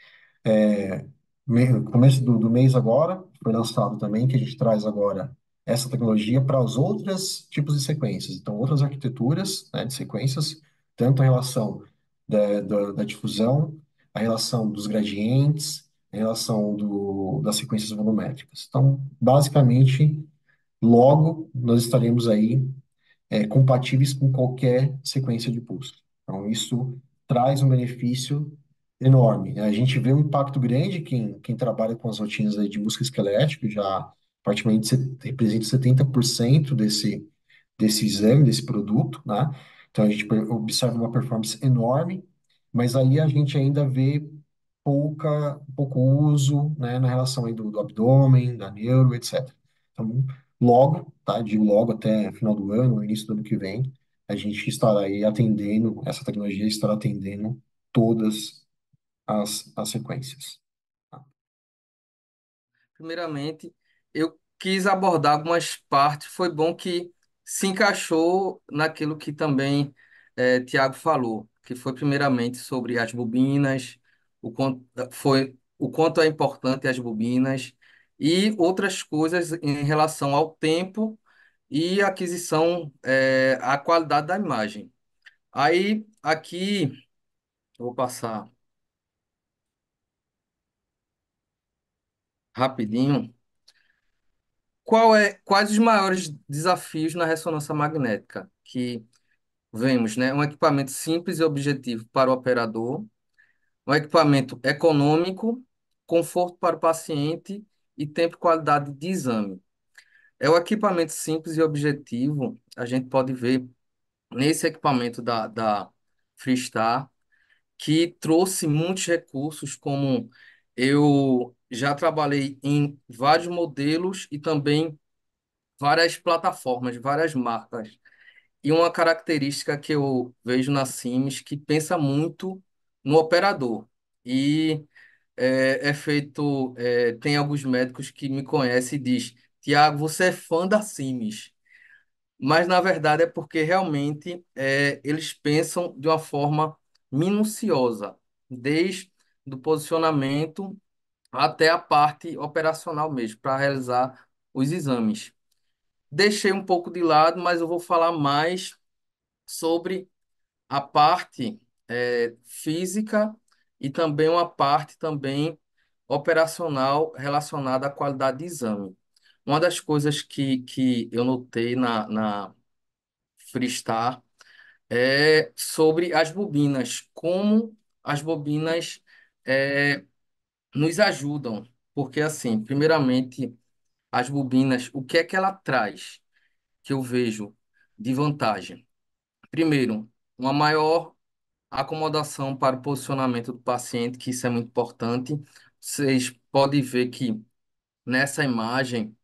Me- começo do, do mês agora, foi lançado também, que a gente traz agora essa tecnologia para os outros tipos de sequências. Então, outras arquiteturas, né, de sequências, tanto a relação da, da, da difusão, a relação dos gradientes, a relação do, das sequências volumétricas. Então, basicamente, logo nós estaremos aí é, compatíveis com qualquer sequência de pulso. Então, isso traz um benefício enorme, né? A gente vê um impacto grande, quem, quem trabalha com as rotinas aí de músculo esquelético, já praticamente se- representa setenta por cento desse, desse exame, desse produto, né? Então, a gente per- observa uma performance enorme, mas aí a gente ainda vê pouca, pouco uso, né, na relação aí do, do abdômen, da neuro, etcétera. Então, logo, tá? Digo logo até final do ano, início do ano que vem, a gente estará aí atendendo, essa tecnologia estará atendendo todas as, as sequências. Tá? Primeiramente, eu quis abordar algumas partes. Foi bom que se encaixou naquilo que também eh, Tiago falou, que foi primeiramente sobre as bobinas, o quanto foi o quanto é importante as bobinas e outras coisas em relação ao tempo e aquisição, eh, a qualidade da imagem. Aí aqui eu vou passar rapidinho. Qual é, quais os maiores desafios na ressonância magnética que vemos, né? Um equipamento simples e objetivo para o operador, um equipamento econômico, conforto para o paciente e tempo e qualidade de exame. É o equipamento simples e objetivo, a gente pode ver nesse equipamento da, da Freestar, que trouxe muitos recursos, como eu já trabalhei em vários modelos e também várias plataformas, várias marcas. E uma característica que eu vejo na Sims que pensa muito no operador. E é, é feito, é, tem alguns médicos que me conhecem e diz, Tiago, você é fã da Sims. Mas na verdade é porque realmente é, eles pensam de uma forma minuciosa, desde do posicionamento até a parte operacional mesmo, para realizar os exames. Deixei um pouco de lado, mas eu vou falar mais sobre a parte eh, física e também uma parte também operacional relacionada à qualidade de exame. Uma das coisas que, que eu notei na, na Freestar é sobre as bobinas, como as bobinas eh, nos ajudam. Porque, assim, primeiramente, as bobinas, o que é que ela traz? Que eu vejo de vantagem. Primeiro, uma maior acomodação para o posicionamento do paciente, que isso é muito importante. Vocês podem ver que nessa imagem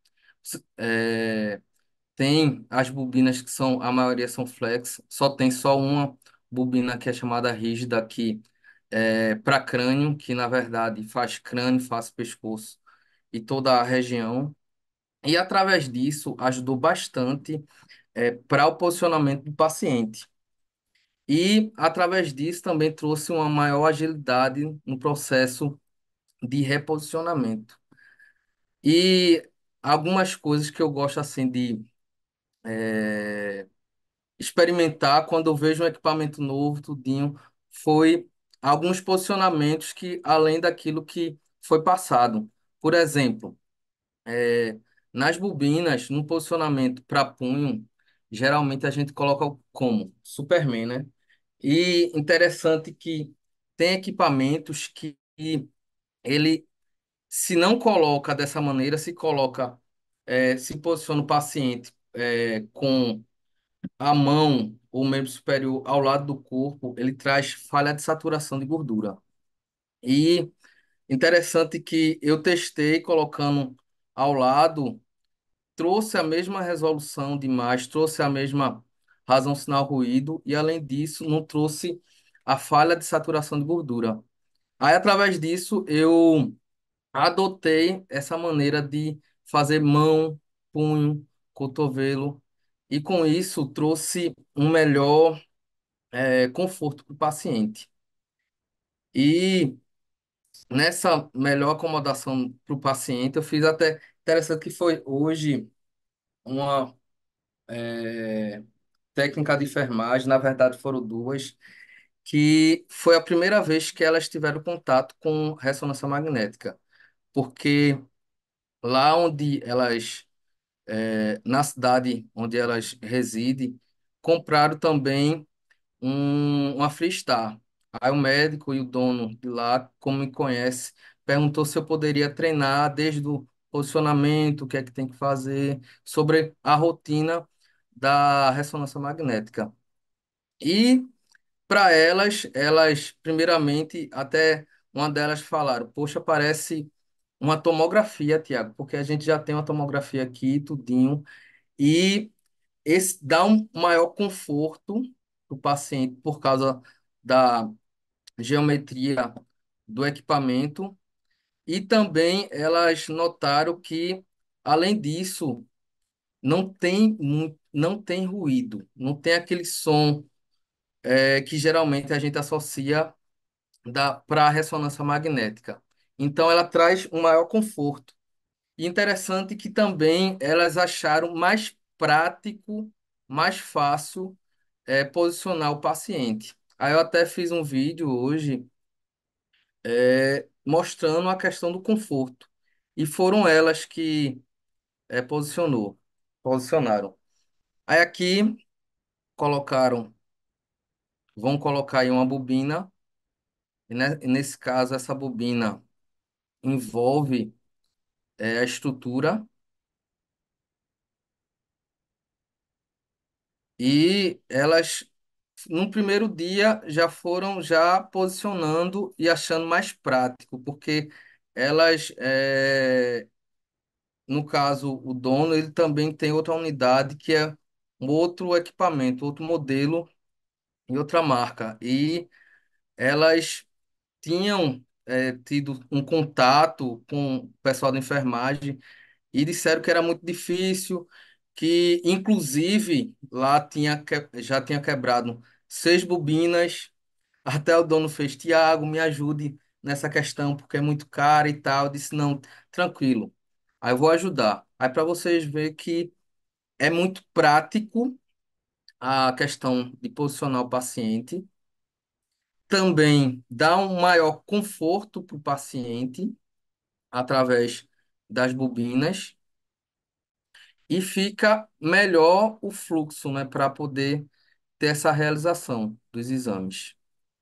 é, tem as bobinas que são, a maioria são flex, só tem só uma bobina que é chamada rígida, que é para crânio, que na verdade faz crânio, faz pescoço e toda a região. E através disso ajudou bastante é, para o posicionamento do paciente. E, através disso, também trouxe uma maior agilidade no processo de reposicionamento. E algumas coisas que eu gosto, assim, de eh, experimentar quando eu vejo um equipamento novo, tudinho, foi alguns posicionamentos que, além daquilo que foi passado. Por exemplo, eh, nas bobinas, no posicionamento para punho, geralmente a gente coloca como? Superman, né? E interessante que tem equipamentos que ele, se não coloca dessa maneira, se coloca, eh, se posiciona o paciente eh, com a mão ou membro superior ao lado do corpo, ele traz falha de saturação de gordura. E interessante que eu testei colocando ao lado, trouxe a mesma resolução de imagem, trouxe a mesma razão sinal ruído e, além disso, não trouxe a falha de saturação de gordura. Aí, através disso, eu adotei essa maneira de fazer mão, punho, cotovelo, e com isso trouxe um melhor eh, conforto para o paciente. E nessa melhor acomodação para o paciente, eu fiz até interessante que foi hoje uma eh, técnica de enfermagem, na verdade foram duas, que foi a primeira vez que elas tiveram contato com ressonância magnética, porque lá onde elas, eh, na cidade onde elas residem, compraram também um, uma Freestar. Aí o médico e o dono de lá, como me conhece, perguntou se eu poderia treinar desde o posicionamento, o que é que tem que fazer, sobre a rotina da ressonância magnética. E para elas, elas primeiramente até uma delas falaram, poxa, parece uma tomografia, Tiago, porque a gente já tem uma tomografia aqui, tudinho, e esse dá um maior conforto para o paciente por causa da geometria do equipamento. E também elas notaram que, além disso, não tem, mu- não tem ruído, não tem aquele som é, que geralmente a gente associa para a ressonância magnética. Então, ela traz um maior conforto. E interessante que também elas acharam mais prático, mais fácil é, posicionar o paciente. Aí eu até fiz um vídeo hoje é, mostrando a questão do conforto. E foram elas que é, posicionou, posicionaram. Aí aqui colocaram, vão colocar aí uma bobina, e ne- e nesse caso essa bobina envolve é, a estrutura e elas no primeiro dia já foram já posicionando e achando mais prático, porque elas, é, no caso, o dono, ele também tem outra unidade que é um outro equipamento, outro modelo e outra marca. E elas tinham é, tido um contato com o pessoal da enfermagem e disseram que era muito difícil, que inclusive lá tinha que- já tinha quebrado seis bobinas, até o dono fez, Tiago, me ajude nessa questão, porque é muito caro e tal. Eu disse, não, tranquilo, aí eu vou ajudar. Aí para vocês verem que é muito prático a questão de posicionar o paciente, também dá um maior conforto para o paciente através das bobinas e fica melhor o fluxo, né, para poder ter essa realização dos exames.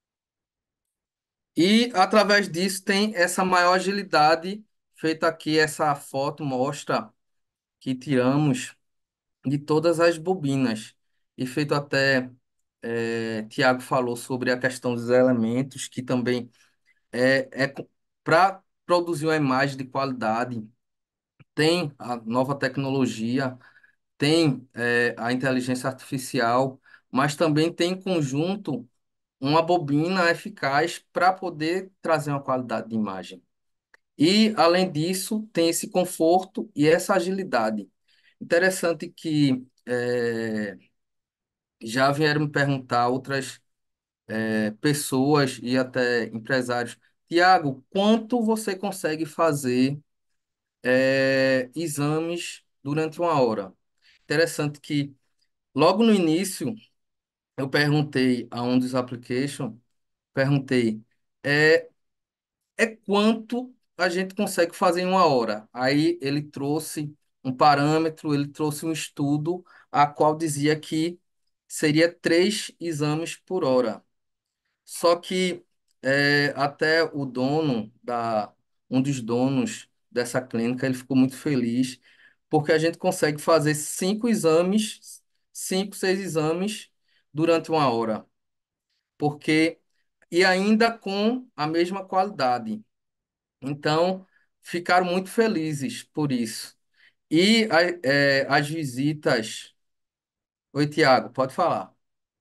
E através disso tem essa maior agilidade, feita aqui essa foto mostra que tiramos de todas as bobinas. E feito até, eh, Tiago falou sobre a questão dos elementos, que também é, é para produzir uma imagem de qualidade, tem a nova tecnologia, tem é, a inteligência artificial, mas também tem em conjunto uma bobina eficaz para poder trazer uma qualidade de imagem. E, além disso, tem esse conforto e essa agilidade. Interessante que é, já vieram me perguntar outras é, pessoas e até empresários, Tiago, quanto você consegue fazer é, exames durante uma hora? Interessante que logo no início eu perguntei a um dos applications, perguntei, é, é quanto a gente consegue fazer em uma hora? Aí ele trouxe um parâmetro, ele trouxe um estudo, a qual dizia que seria três exames por hora. Só que é, até o dono da, um dos donos dessa clínica, ele ficou muito feliz, porque a gente consegue fazer cinco exames, cinco, seis exames durante uma hora, porque e ainda com a mesma qualidade. Então, ficaram muito felizes por isso. E a- é, as visitas. Oi, Tiago, pode falar.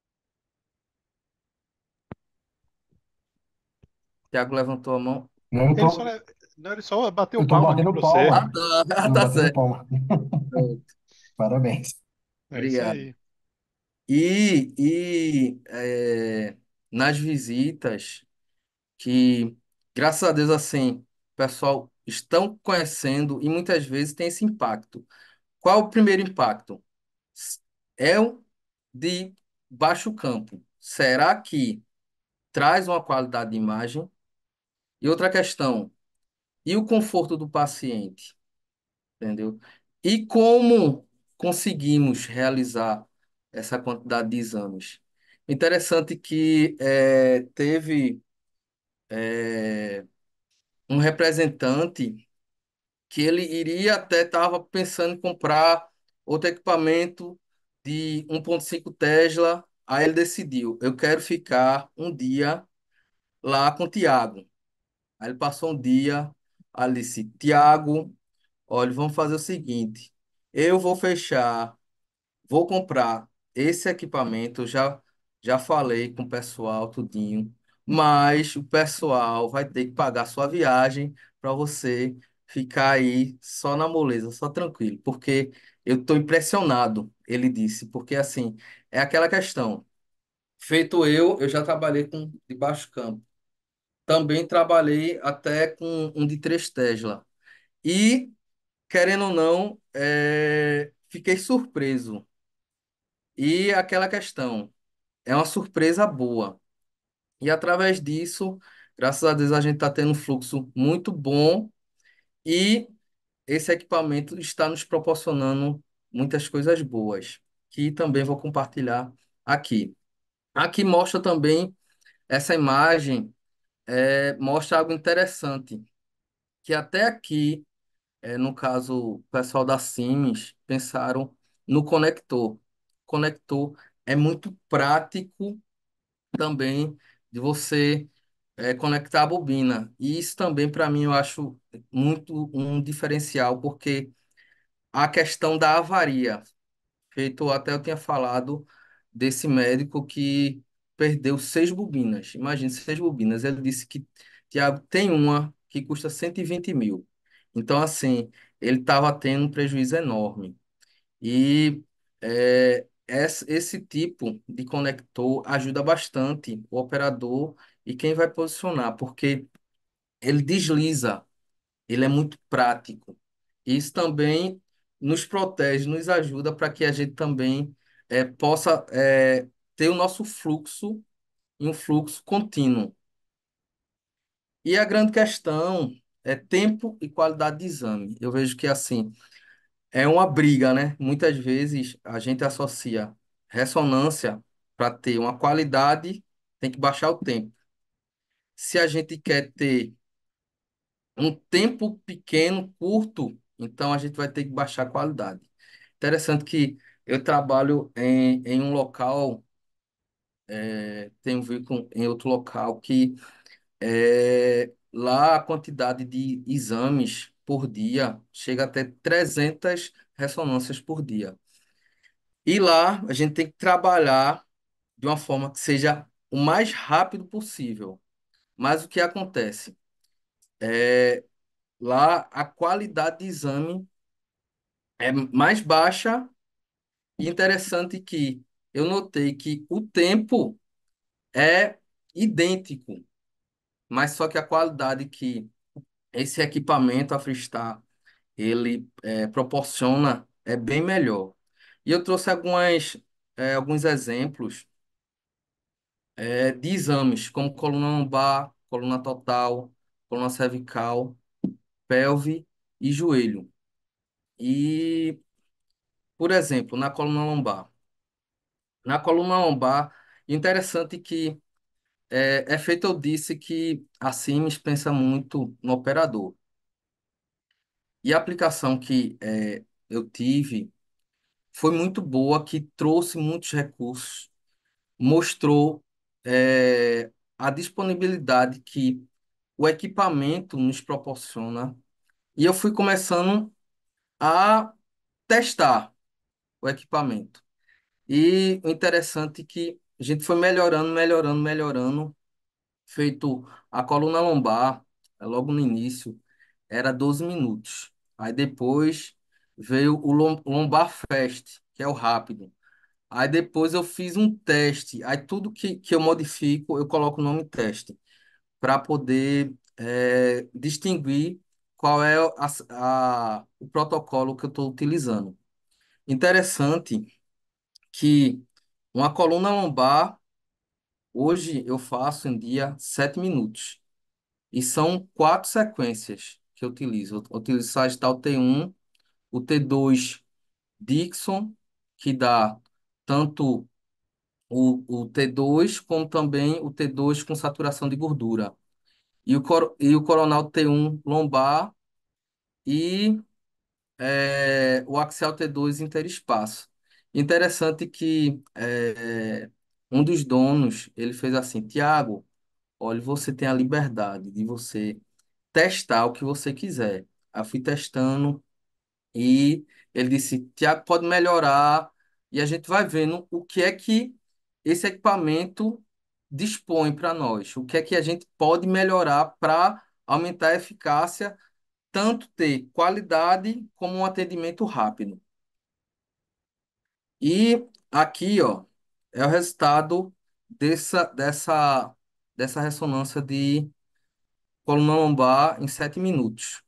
Tiago levantou a mão. Não Ele só, tô, le- não, ele só bateu eu tô palma aqui batendo pra você. Ah, palma. tá, ah, Tô tá batendo certo. palma. Parabéns. É isso Obrigado. aí. E, e é, nas visitas, que graças a Deus, assim, o pessoal estão conhecendo e muitas vezes tem esse impacto. Qual o primeiro impacto? É o de baixo campo. Será que traz uma qualidade de imagem? E outra questão, e o conforto do paciente? Entendeu? E como conseguimos realizar essa quantidade de exames? Interessante que eh, teve eh, um representante que ele iria até estava pensando em comprar outro equipamento de um ponto cinco Tesla. Aí ele decidiu, eu quero ficar um dia lá com o Tiago. Aí ele passou um dia, ali disse, Tiago, olha, vamos fazer o seguinte, eu vou fechar, vou comprar esse equipamento, eu já, já falei com o pessoal, tudinho, mas o pessoal vai ter que pagar sua viagem para você ficar aí só na moleza, só tranquilo, porque eu estou impressionado, ele disse, porque assim, é aquela questão, feito eu, eu já trabalhei com de baixo campo, também trabalhei até com um de três Tesla, e, querendo ou não, é, fiquei surpreso, e aquela questão, é uma surpresa boa. E através disso, graças a Deus, a gente está tendo um fluxo muito bom e esse equipamento está nos proporcionando muitas coisas boas, que também vou compartilhar aqui. Aqui mostra também, essa imagem, é, mostra algo interessante, que até aqui, é, no caso, o pessoal da Siemens, pensaram no conector. Conector é muito prático também de você é, conectar a bobina. E isso também, para mim, eu acho muito um diferencial, porque a questão da avaria, feito até eu tinha falado desse médico que perdeu seis bobinas. Imagine, seis bobinas. Ele disse que, Tiago, tem uma que custa cento e vinte mil. Então, assim, ele estava tendo um prejuízo enorme. E é, esse, esse tipo de conector ajuda bastante o operador e quem vai posicionar, porque ele desliza, ele é muito prático. Isso também nos protege, nos ajuda para que a gente também é, possa é, ter o nosso fluxo em um fluxo contínuo. E a grande questão é tempo e qualidade de exame. Eu vejo que assim, é uma briga, né? Muitas vezes a gente associa ressonância para ter uma qualidade, tem que baixar o tempo. Se a gente quer ter um tempo pequeno, curto, então a gente vai ter que baixar a qualidade. Interessante que eu trabalho em, em um local, eh, tenho visto em outro local que eh, lá a quantidade de exames por dia chega até trezentas ressonâncias por dia. E lá a gente tem que trabalhar de uma forma que seja o mais rápido possível. Mas o que acontece? Lá a qualidade de exame é mais baixa e interessante que eu notei que o tempo é idêntico, mas só que a qualidade que esse equipamento, a Freestar, ele é, proporciona é bem melhor. E eu trouxe algumas, é, alguns exemplos é, de exames, como coluna lombar, coluna total, coluna cervical, pelve e joelho. E, por exemplo, na coluna lombar. Na coluna lombar, interessante que é, é feito, eu disse que a Siemens pensa muito no operador. E a aplicação que é, eu tive foi muito boa, que trouxe muitos recursos, mostrou é, a disponibilidade que o equipamento nos proporciona. E eu fui começando a testar o equipamento. E o interessante é que a gente foi melhorando, melhorando, melhorando, feito a coluna lombar, eh, logo no início, era doze minutos. Aí depois veio o lom- lombar fast, que é o rápido. Aí depois eu fiz um teste. Aí tudo que, que eu modifico, eu coloco o nome teste, para poder eh, distinguir qual é a, a- o protocolo que eu estou utilizando. Interessante que uma coluna lombar, hoje eu faço em dia sete minutos. E são quatro sequências que eu utilizo. Eu utilizo Sagital T um, o T dois Dixon, que dá tanto o, o T dois como também o T dois com saturação de gordura. E o, cor, e o Coronal T um lombar e é, o Axial T dois interespaço. Interessante que é, um dos donos, ele fez assim, Tiago, olha, você tem a liberdade de você testar o que você quiser. Aí eu fui testando e ele disse, Tiago, pode melhorar e a gente vai vendo o que é que esse equipamento dispõe para nós, o que é que a gente pode melhorar para aumentar a eficácia, tanto ter qualidade como um atendimento rápido. E aqui, ó, é o resultado dessa, dessa, dessa ressonância de coluna lombar em sete minutos.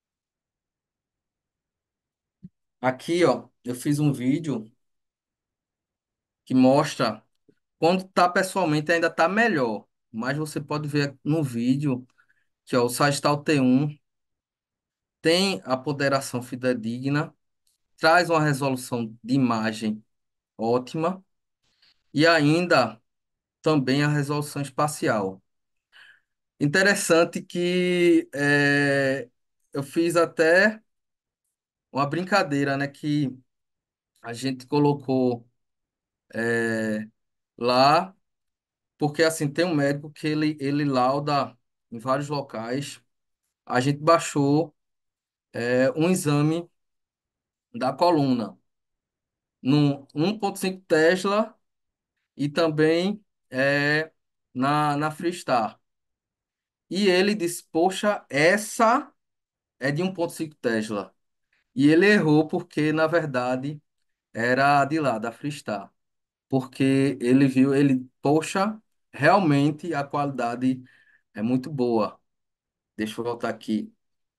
Aqui, ó, eu fiz um vídeo que mostra quando tá pessoalmente ainda tá melhor, mas você pode ver no vídeo que ó, o Sagital T um tem a ponderação fidedigna, traz uma resolução de imagem ótima e ainda também a resolução espacial. Interessante que é, eu fiz até uma brincadeira, né, que a gente colocou é, lá, porque assim tem um médico que ele, ele lauda em vários locais. A gente baixou é, um exame da coluna no um ponto cinco Tesla e também é, na, na Freestar. E ele disse, poxa, essa é de um ponto cinco Tesla. E ele errou porque, na verdade, era de lá, da Freestar. Porque ele viu, ele, poxa, realmente a qualidade é muito boa. Deixa eu voltar aqui.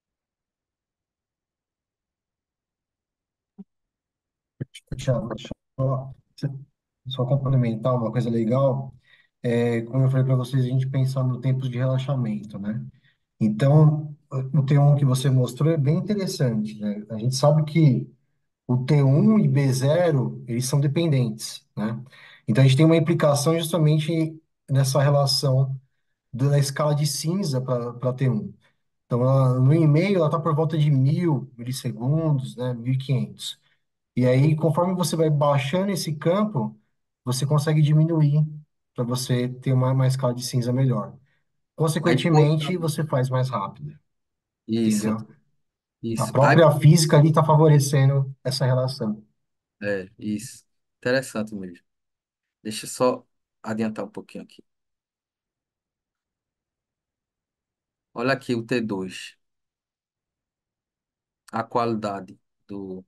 Tiago, deixa eu só, só complementar uma coisa legal. É, como eu falei para vocês, a gente pensar no tempo de relaxamento, né? Então, o T um que você mostrou é bem interessante, né? A gente sabe que o T um e B zero, eles são dependentes, né? Então, a gente tem uma implicação justamente nessa relação da escala de cinza para T um. Então, ela, no e-mail, ela está por volta de mil milissegundos, né? Mil e quinhentos. E aí, conforme você vai baixando esse campo, você consegue diminuir para você ter uma, uma escala de cinza melhor. Aí depois, Consequentemente, você faz mais rápido, isso, entendeu? A isso. Aí, própria física ali está favorecendo essa relação. é, isso. Interessante mesmo. Deixa eu só adiantar um pouquinho aqui. Olha aqui o T dois, a qualidade do,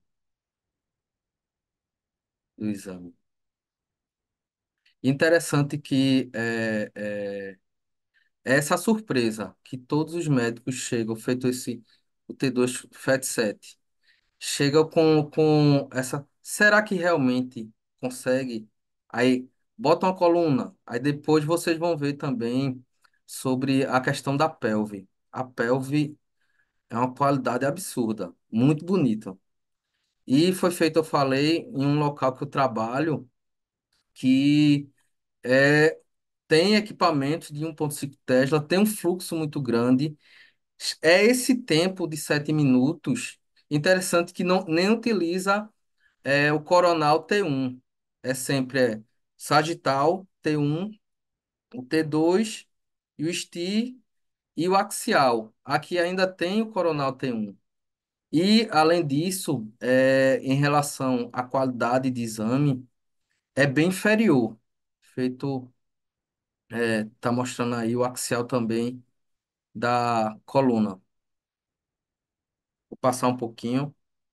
do exame. Interessante que é, é, essa surpresa que todos os médicos chegam, feito esse o T dois FAT sete, chegam com, com essa. Será que realmente consegue? Aí bota uma coluna, aí depois vocês vão ver também sobre a questão da pelve. A pelve é uma qualidade absurda, muito bonita. E foi feito, eu falei, em um local que eu trabalho, que é, tem equipamentos de um ponto cinco Tesla, tem um fluxo muito grande. É esse tempo de sete minutos, interessante que não, nem utiliza é, o coronal T um. É sempre é, sagital T um, o T dois e o STI e o axial. Aqui ainda tem o coronal T um. E, além disso, é, em relação à qualidade de exame, é bem inferior. Feito, é, tá mostrando aí o axial também da coluna. Vou passar um pouquinho.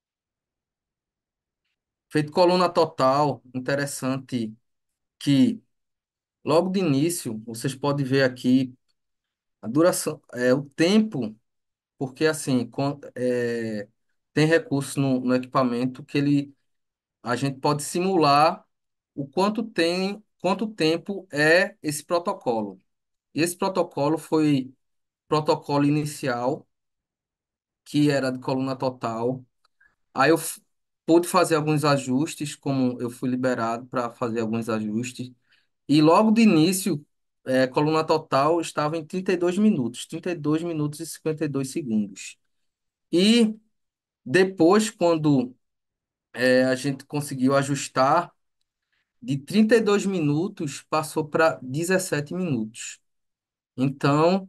Feito coluna total, interessante que logo de início vocês podem ver aqui a duração, é, o tempo, porque assim, com- é, tem recurso no, no equipamento que ele, a gente pode simular o quanto tem, quanto tempo é esse protocolo. E esse protocolo foi protocolo inicial, que era de coluna total. Aí eu f- pude fazer alguns ajustes, como eu fui liberado para fazer alguns ajustes. E logo de início, é, coluna total estava em trinta e dois minutos, trinta e dois minutos e cinquenta e dois segundos. E depois, quando é, a gente conseguiu ajustar, de trinta e dois minutos passou para dezessete minutos. Então,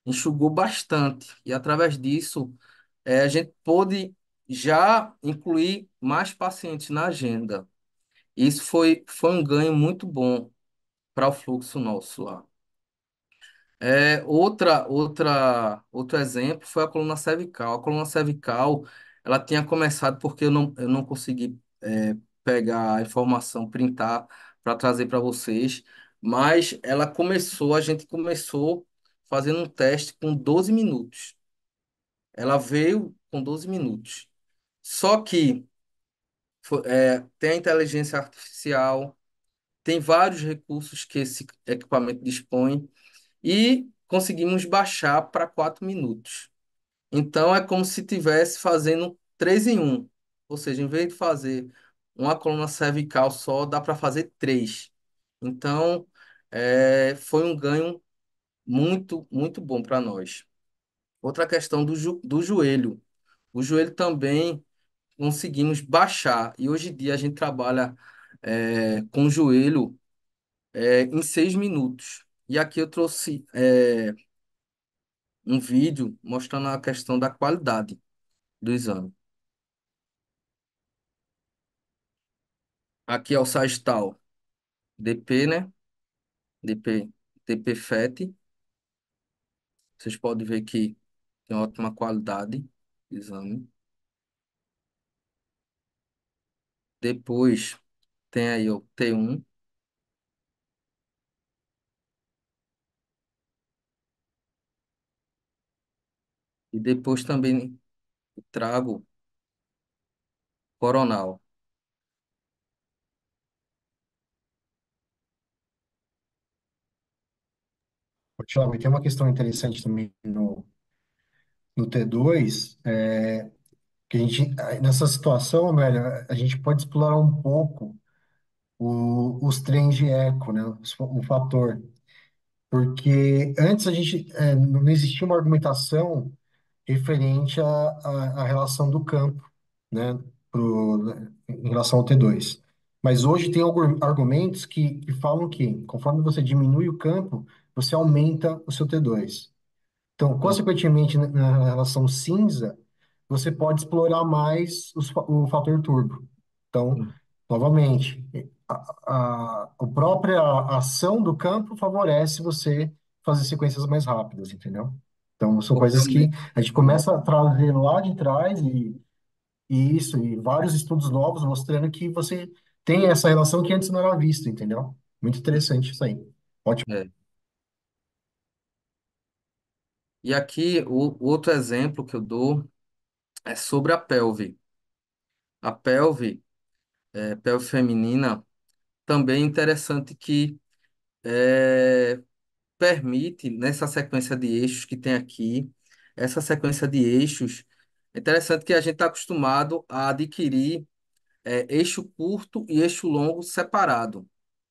enxugou bastante. E através disso, eh, a gente pôde já incluir mais pacientes na agenda. Isso foi, foi um ganho muito bom para o fluxo nosso lá. É, outra, outra, outro exemplo foi a coluna cervical. A coluna cervical, ela tinha começado porque eu não, eu não consegui é, pegar a informação, printar para trazer para vocês, mas ela começou, a gente começou fazendo um teste com doze minutos. Ela veio com doze minutos. Só que fo- é, tem a inteligência artificial, tem vários recursos que esse equipamento dispõe e conseguimos baixar para quatro minutos. Então é como se tivesse fazendo três em um. Ou seja, em vez de fazer uma coluna cervical só, dá para fazer três. Então é, foi um ganho muito, muito bom para nós. Outra questão do, jo- do joelho. O joelho também conseguimos baixar. E hoje em dia a gente trabalha é, com o joelho é, em seis minutos. E aqui eu trouxe é, um vídeo mostrando a questão da qualidade do exame. Aqui é o Sagital D P, né? D P, D P F E T. Vocês podem ver que tem ótima qualidade do exame. Depois tem aí o T um. E depois também trago coronal. Thiago, e tem uma questão interessante também no, no T dois, é, que a gente, nessa situação, velho, a gente pode explorar um pouco o- os trens de eco, né? os- O fator. Porque antes a gente, é, não existia uma argumentação referente à, à, à relação do campo, né? Pro, em relação ao T dois. Mas hoje tem algu- argumentos que, que falam que, conforme você diminui o campo, você aumenta o seu T dois. Então, Sim, consequentemente, na na relação cinza, você pode explorar mais os fa- o fator turbo. Então, sim. novamente, a, a, a própria ação do campo favorece você fazer sequências mais rápidas, entendeu? Então, são Porque coisas que aumenta. a gente começa a trazer lá de trás e, e isso, e vários estudos novos mostrando que você tem essa relação que antes não era vista, entendeu? Muito interessante isso aí. Ótimo. É. E aqui o, o outro exemplo que eu dou é sobre a pelve. A pelve, é, pelve feminina, também é interessante que é, permite, nessa sequência de eixos que tem aqui, essa sequência de eixos, é interessante que a gente está acostumado a adquirir é, eixo curto e eixo longo separado.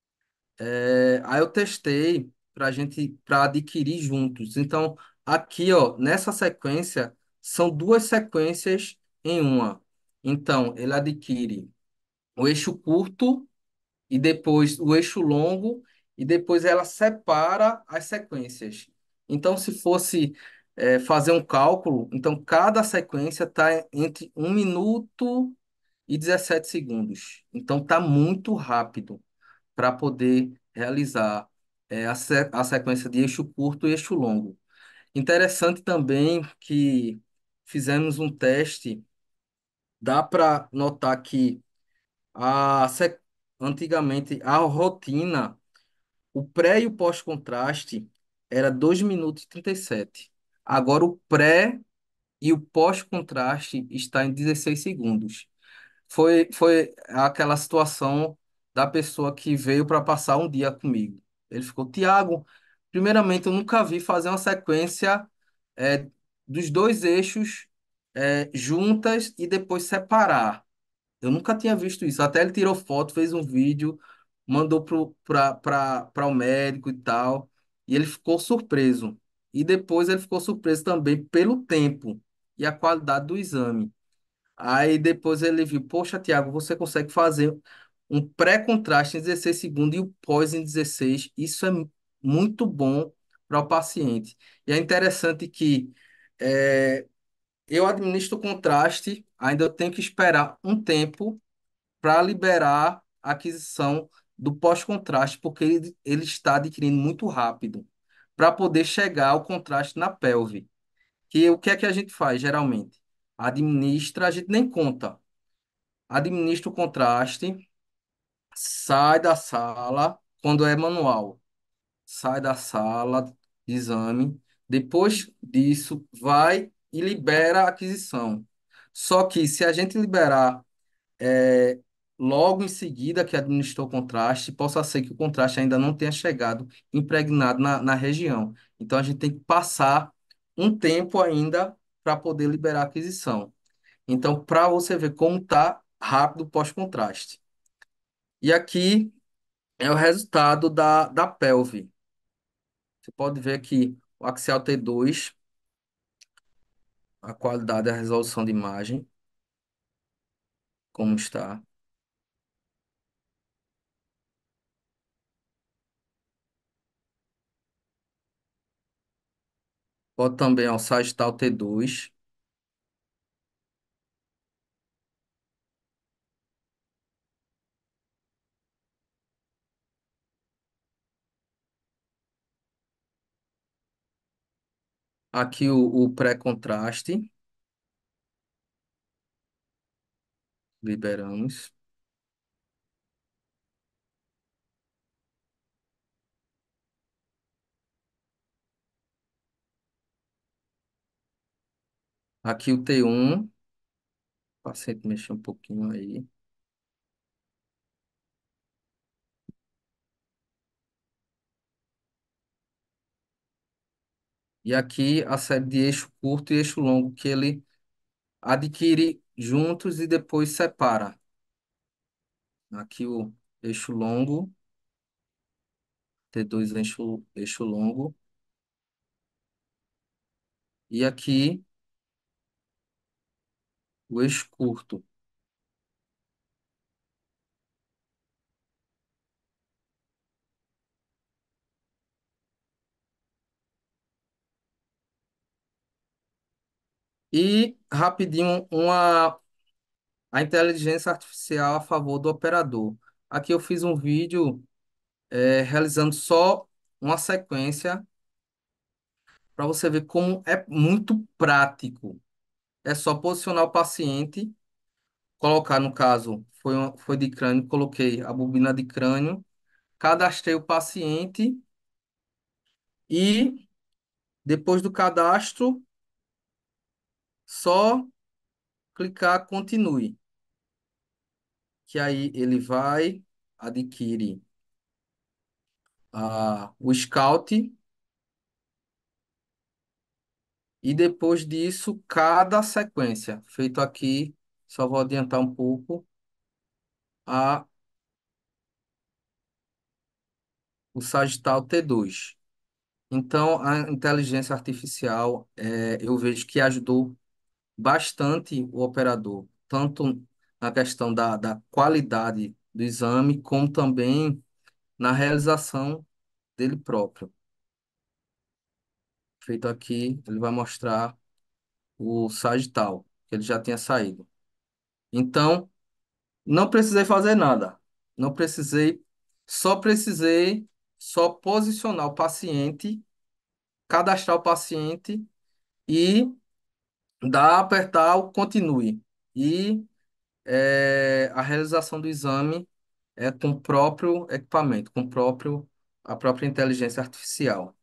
É, aí eu testei para gente para adquirir juntos. Então, aqui, ó, nessa sequência, são duas sequências em uma. Então, ele adquire o eixo curto e depois o eixo longo, e depois ela separa as sequências. Então, se fosse eh, fazer um cálculo, então cada sequência está entre um minuto e dezessete segundos. Então, está muito rápido para poder realizar eh, a, se- a sequência de eixo curto e eixo longo. Interessante também que fizemos um teste, dá para notar que a, se- antigamente a rotina. O pré e o pós-contraste era dois minutos e trinta e sete. Agora o pré e o pós-contraste está em dezesseis segundos. Foi, foi aquela situação da pessoa que veio para passar um dia comigo. Ele ficou, Tiago, primeiramente eu nunca vi fazer uma sequência é, dos dois eixos é, juntas e depois separar. Eu nunca tinha visto isso. Até ele tirou foto, fez um vídeo, mandou para o médico e tal. E ele ficou surpreso. E depois ele ficou surpreso também pelo tempo e a qualidade do exame. Aí depois ele viu, poxa, Tiago, você consegue fazer um pré-contraste em dezesseis segundos e o pós em dezesseis. Isso é muito bom para o paciente. E é interessante que é, eu administro o contraste, ainda eu tenho que esperar um tempo para liberar a aquisição do pós-contraste, porque ele, ele está adquirindo muito rápido, para poder chegar ao contraste na pelve. Que o que é que a gente faz, geralmente? Administra, a gente nem conta. Administra o contraste, sai da sala, quando é manual, sai da sala de exame. Depois disso, vai e libera a aquisição. Só que se a gente liberar é, logo em seguida que administrou o contraste, possa ser que o contraste ainda não tenha chegado impregnado na, na região. Então, a gente tem que passar um tempo ainda para poder liberar a aquisição. Então, para você ver como está rápido o pós-contraste. E aqui é o resultado da, da pelve. Você pode ver aqui o axial T dois, a qualidade e a resolução de imagem, como está. Pode também ao sagital T dois. Aqui o, o pré-contraste, liberamos. Aqui o T um, o paciente mexeu um pouquinho aí. E aqui a série de eixo curto e eixo longo, que ele adquire juntos e depois separa. Aqui o eixo longo, T dois eixo, eixo longo. E aqui o eixo curto. E rapidinho, uma, a inteligência artificial a favor do operador. Aqui eu fiz um vídeo eh, realizando só uma sequência para você ver como é muito prático. É só posicionar o paciente, colocar, no caso, foi, uma- foi de crânio, coloquei a bobina de crânio, cadastrei o paciente e, depois do cadastro, só clicar continue, que aí ele vai, adquire a, o scout e depois disso, cada sequência, feito aqui, só vou adiantar um pouco, a, o Sagital T dois. Então, a inteligência artificial, é, eu vejo que ajudou bastante o operador, tanto na questão da, da qualidade do exame, como também na realização dele próprio. Feito aqui, ele vai mostrar o sagital, que ele já tinha saído. Então, não precisei fazer nada. Não precisei, só precisei só posicionar o paciente, cadastrar o paciente e dar, apertar o continue. E é, a realização do exame é com o próprio equipamento, com o próprio, a própria inteligência artificial.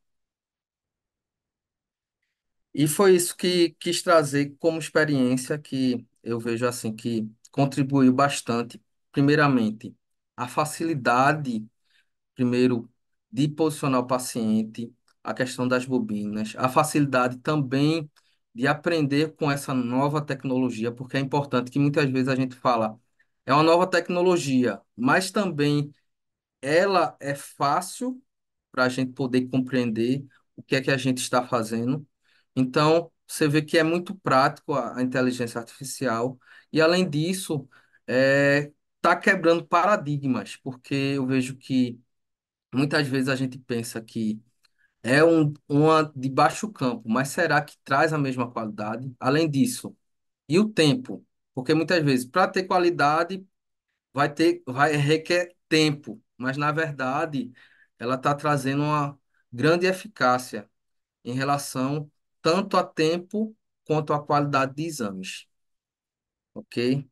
E foi isso que quis trazer como experiência que eu vejo assim que contribuiu bastante, primeiramente, a facilidade, primeiro, de posicionar o paciente, a questão das bobinas, a facilidade também de aprender com essa nova tecnologia, porque é importante que muitas vezes a gente fala, é uma nova tecnologia, mas também ela é fácil para a gente poder compreender o que é que a gente está fazendo. Então, você vê que é muito prático a, a inteligência artificial e, além disso, está quebrando paradigmas, porque eu vejo que muitas vezes a gente pensa que É um, uma de baixo campo, mas será que traz a mesma qualidade? Além disso, e o tempo? Porque muitas vezes, para ter qualidade, vai ter, vai requer tempo, mas na verdade, ela está trazendo uma grande eficácia em relação tanto a tempo quanto à qualidade de exames, ok?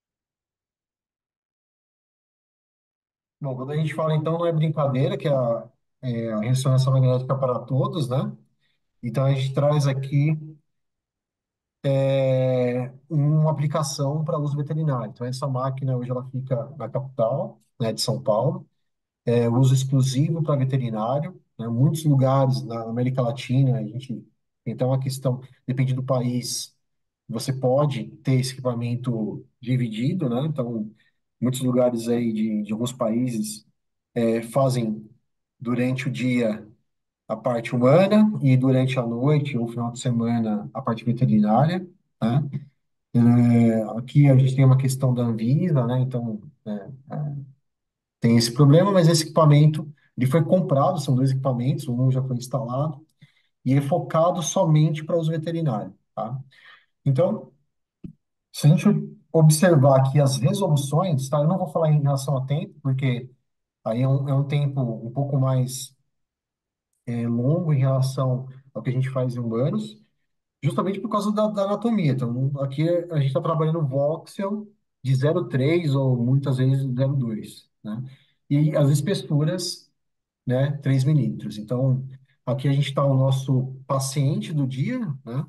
Bom, quando a gente fala, então, não é brincadeira, que é a, é a ressonância magnética para todos, né? Então, a gente traz aqui é, uma aplicação para uso veterinário. Então, essa máquina hoje ela fica na capital, né, de São Paulo, é uso exclusivo para veterinário, né? Muitos lugares na América Latina, a gente, então, a questão, depende do país, você pode ter esse equipamento dividido, né? Então, muitos lugares aí de, de alguns países é, fazem durante o dia a parte humana e durante a noite ou final de semana a parte veterinária, né? É, aqui a gente tem uma questão da Anvisa, né? Então, é, tem esse problema, mas esse equipamento, ele foi comprado, são dois equipamentos, um já foi instalado e é focado somente para uso veterinário, tá? Então, se a gente observar aqui as resoluções, tá? Eu não vou falar em relação a tempo, porque aí é um, é um tempo um pouco mais é, longo em relação ao que a gente faz em humanos, justamente por causa da, da anatomia. Então, aqui a gente está trabalhando voxel de zero vírgula três ou muitas vezes zero vírgula dois, né? E as espessuras, né, três milímetros. Então, aqui a gente está o nosso paciente do dia, né?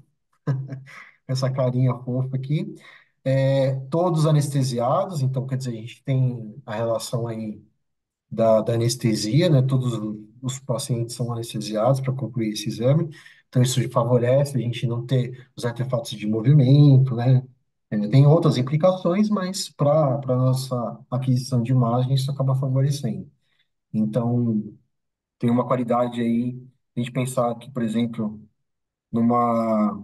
Essa carinha fofa aqui. É, todos anestesiados, então, quer dizer, a gente tem a relação aí da, da anestesia, né? Todos os pacientes são anestesiados para concluir esse exame. Então, isso favorece a gente não ter os artefatos de movimento, né? É, tem outras implicações, mas para para nossa aquisição de imagem, isso acaba favorecendo. Então, tem uma qualidade aí, a gente pensar que, por exemplo, numa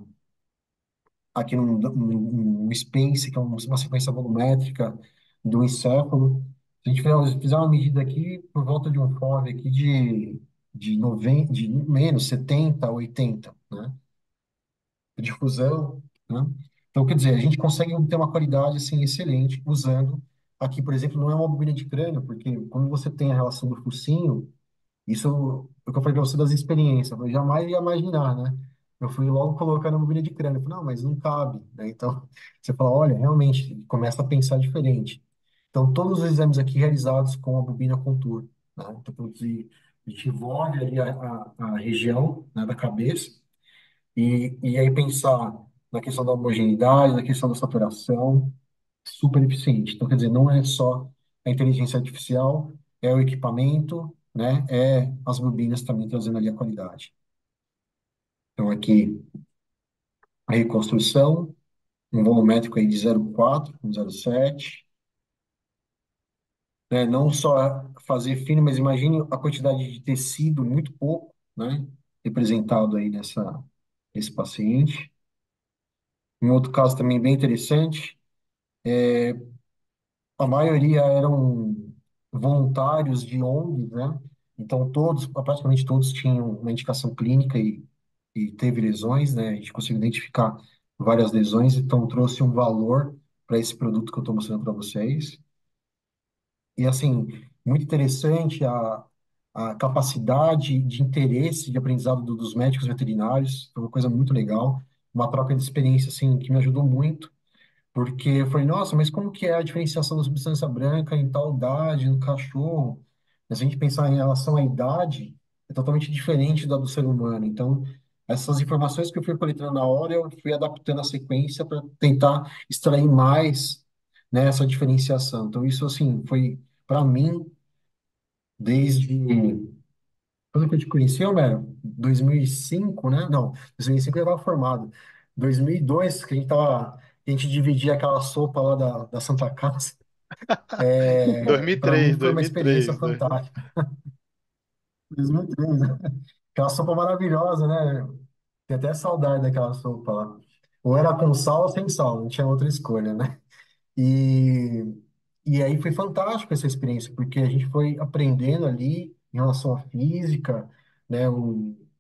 aqui num, num, num space, que é um- uma sequência volumétrica do encéfalo. Se a gente fizer, fizer uma medida aqui, por volta de um F O V aqui de, de, noventa, de menos setenta, oitenta, né? De difusão, né? Então, quer dizer, a gente consegue ter uma qualidade, assim, excelente usando, aqui, por exemplo, não é uma bobina de crânio, porque quando você tem a relação do focinho, isso é o que eu falei para você das experiências. Eu jamais ia imaginar, né? Eu fui logo colocar na bobina de crânio. Eu falei, não, mas não cabe, né? Então, você fala, olha, realmente, começa a pensar diferente. Então, todos os exames aqui realizados com a bobina Contour, né? Então, produzir, a gente envolve ali a, a, a região, né, da cabeça e, e aí pensar na questão da homogeneidade, na questão da saturação, super eficiente. Então, quer dizer, não é só a inteligência artificial, é o equipamento, né? É as bobinas também trazendo ali a qualidade. Então, aqui, a reconstrução, um volumétrico aí de zero vírgula quatro, zero vírgula sete, né? Não só fazer fino, mas imagine a quantidade de tecido, muito pouco, né? Representado aí nessa, nesse paciente. Um outro caso também bem interessante, a maioria eram voluntários de O N Gs, né? Então, todos, praticamente todos tinham uma indicação clínica e, e teve lesões, né? A gente conseguiu identificar várias lesões, então trouxe um valor para esse produto que eu estou mostrando para vocês. E, assim, muito interessante a, a capacidade de interesse de aprendizado do- dos médicos veterinários, foi uma coisa muito legal, uma troca de experiência, assim, que me ajudou muito porque eu falei, nossa, mas como que é a diferenciação da substância branca em tal idade no cachorro? Se a gente pensar em relação à idade, é totalmente diferente da do ser humano. Então, essas informações que eu fui coletando na hora, eu fui adaptando a sequência para tentar extrair mais, né, essa diferenciação. Então, isso, assim, foi, para mim, desde... Quando que eu te conheci, Homero? dois mil e cinco, né? Não, dois mil e cinco eu estava formado. dois mil e dois, que a gente tava, a gente dividia aquela sopa lá da, da Santa Casa. É, para mim dois mil e três, foi uma experiência dois mil e três, dois mil e três. fantástica. dois mil e três, né? Aquela sopa maravilhosa, né? Tem até saudade daquela sopa lá. Ou era com sal ou sem sal, não tinha outra escolha, né? E, e aí foi fantástico essa experiência, porque a gente foi aprendendo ali em relação à física, né?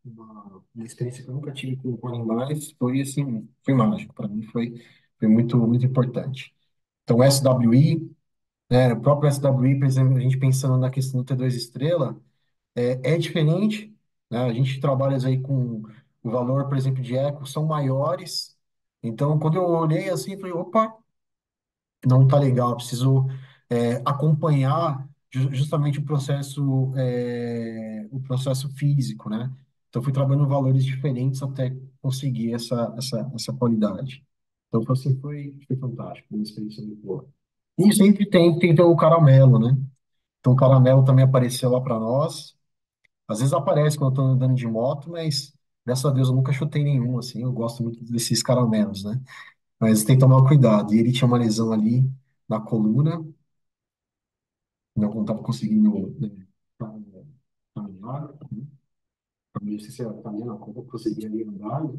uma, uma experiência que eu nunca tive com, com animais, foi assim, foi mágico. Para mim foi, foi muito, muito importante. Então, o S W I, né, o próprio S W I, por exemplo, a gente pensando na questão do T dois estrela, é, é diferente, né? A gente trabalha aí com o valor, por exemplo, de eco são maiores. Então, quando eu olhei assim, eu falei, opa, não tá legal, preciso é, acompanhar ju- justamente o processo, é, o processo físico, né? Então, fui trabalhando valores diferentes até conseguir essa, essa, essa qualidade. Então, foi assim, foi, foi fantástico, uma experiência muito boa. E sempre tem, tem que ter o caramelo, né? Então, o caramelo também apareceu lá para nós. Às vezes aparece quando eu tô andando de moto, mas graças a Deus eu nunca chutei nenhum, assim. Eu gosto muito desses caramelos, né? Mas tem que tomar cuidado. E ele tinha uma lesão ali na coluna, não estava conseguindo, né, caminhar, né? Não sei se era caminhar, não, como eu conseguia ali andar, né?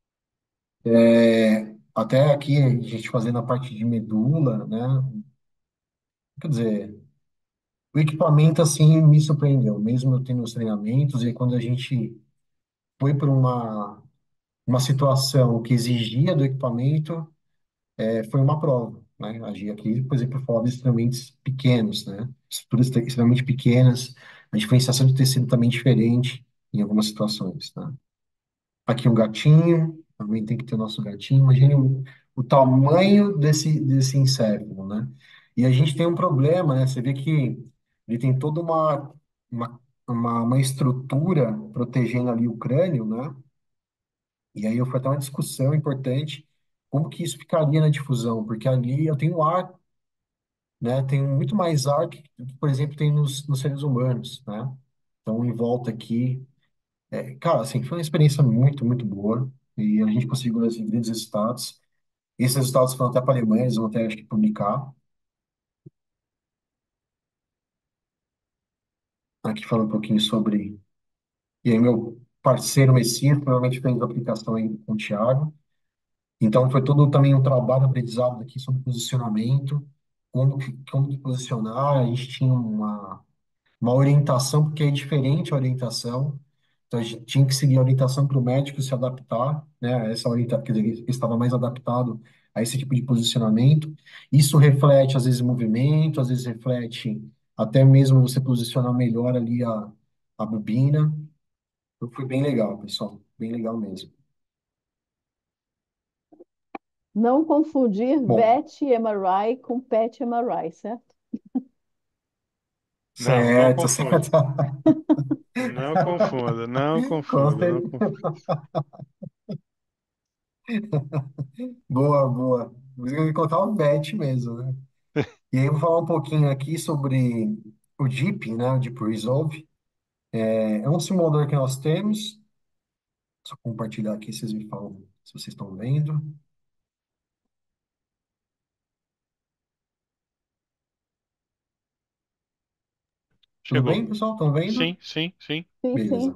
É, até aqui a gente fazendo a parte de medula, né? Quer dizer, o equipamento assim me surpreendeu, mesmo eu tendo os treinamentos, e quando a gente foi para uma, uma situação que exigia do equipamento, é, foi uma prova, né? Agir aqui, por exemplo, fora de instrumentos pequenos, né? Estruturas te- extremamente pequenas, a diferenciação de tecido também diferente em algumas situações, tá? Aqui um gatinho, também tem que ter o nosso gatinho. Imagine o, o tamanho desse, desse inseto, né? E a gente tem um problema, né? Você vê que ele tem toda uma, uma, uma, uma estrutura protegendo ali o crânio, né? E aí foi até uma discussão importante, como que isso ficaria na difusão, porque ali eu tenho ar, né? Tenho muito mais ar que, que, por exemplo, tem nos, nos seres humanos, né? Então, em volta aqui, é, cara, assim, foi uma experiência muito, muito boa, e a gente conseguiu assim, grandes resultados. Esses resultados foram até para a Alemanha, eles vão até, acho que, publicar. Aqui falando um pouquinho sobre... E aí, meu parceiro Messias provavelmente fez a aplicação aí com o Thiago. Então, foi todo também um trabalho aprendizado aqui sobre posicionamento, como que, como que posicionar. A gente tinha uma, uma orientação, porque é diferente a orientação. Então, a gente tinha que seguir a orientação para o médico se adaptar, né? Essa orienta, quer dizer, ele estava mais adaptado a esse tipo de posicionamento. Isso reflete, às vezes, movimento, às vezes reflete até mesmo você posicionar melhor ali a, a bobina. Então, foi bem legal, pessoal, bem legal mesmo. Não confundir Bom, V E T M R I com P E T M R I, certo? Não, não certo, confunda. certo. Não confunda, não Com confunda, não certeza. confunda. Boa, boa. Por isso que eu ia colocar o bet mesmo, né? E aí eu vou falar um pouquinho aqui sobre o Deep, né? O Deep Resolve. É é um simulador que nós temos. Só compartilhar aqui, vocês me falam se vocês estão vendo. Tudo Chegou. bem, pessoal? Estão vendo? Sim, sim, sim. Sim, sim. Beleza.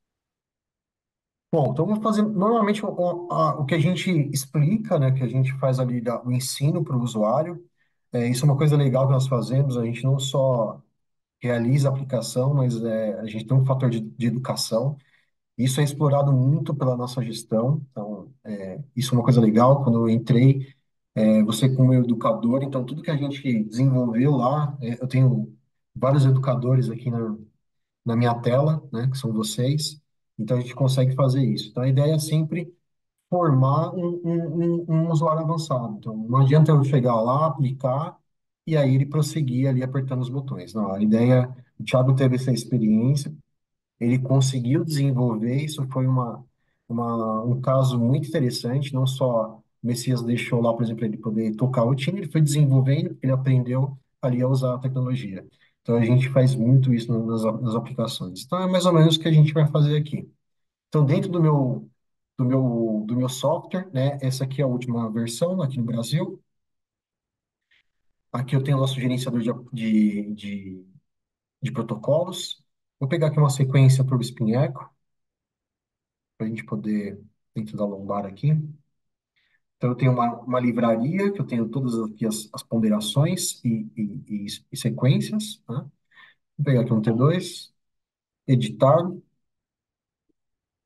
Bom, então vamos fazer. Normalmente, o, o a- o que a gente explica, né? Que a gente faz ali da- o ensino para o usuário. É, isso é uma coisa legal que nós fazemos. A gente não só realiza a aplicação, mas é, a gente tem um fator de, de educação. Isso é explorado muito pela nossa gestão. Então, é, isso é uma coisa legal. Quando eu entrei, é, você como educador, então tudo que a gente desenvolveu lá, é, eu tenho vários educadores aqui na, na minha tela, né, que são vocês. Então a gente consegue fazer isso. Então a ideia é sempre formar um, um, um, um usuário avançado. Então não adianta eu chegar lá, aplicar e aí ele prosseguir ali apertando os botões. Não, a ideia, o Thiago teve essa experiência, ele conseguiu desenvolver, isso foi uma, uma, um caso muito interessante, não só o Messias deixou lá, por exemplo, ele poder tocar o time, ele foi desenvolvendo, ele aprendeu ali a usar a tecnologia. Então, a gente faz muito isso nas, nas aplicações. Então, é mais ou menos o que a gente vai fazer aqui. Então, dentro do meu, do meu, do meu software, né, essa aqui é a última versão aqui no Brasil. Aqui eu tenho o nosso gerenciador de, de, de, de protocolos. Vou pegar aqui uma sequência para o Spin Echo, para a gente poder, dentro da lombar aqui. Então, eu tenho uma, uma livraria, que eu tenho todas aqui as, as ponderações e, e, e, e sequências, tá? Vou pegar aqui um T dois, editar,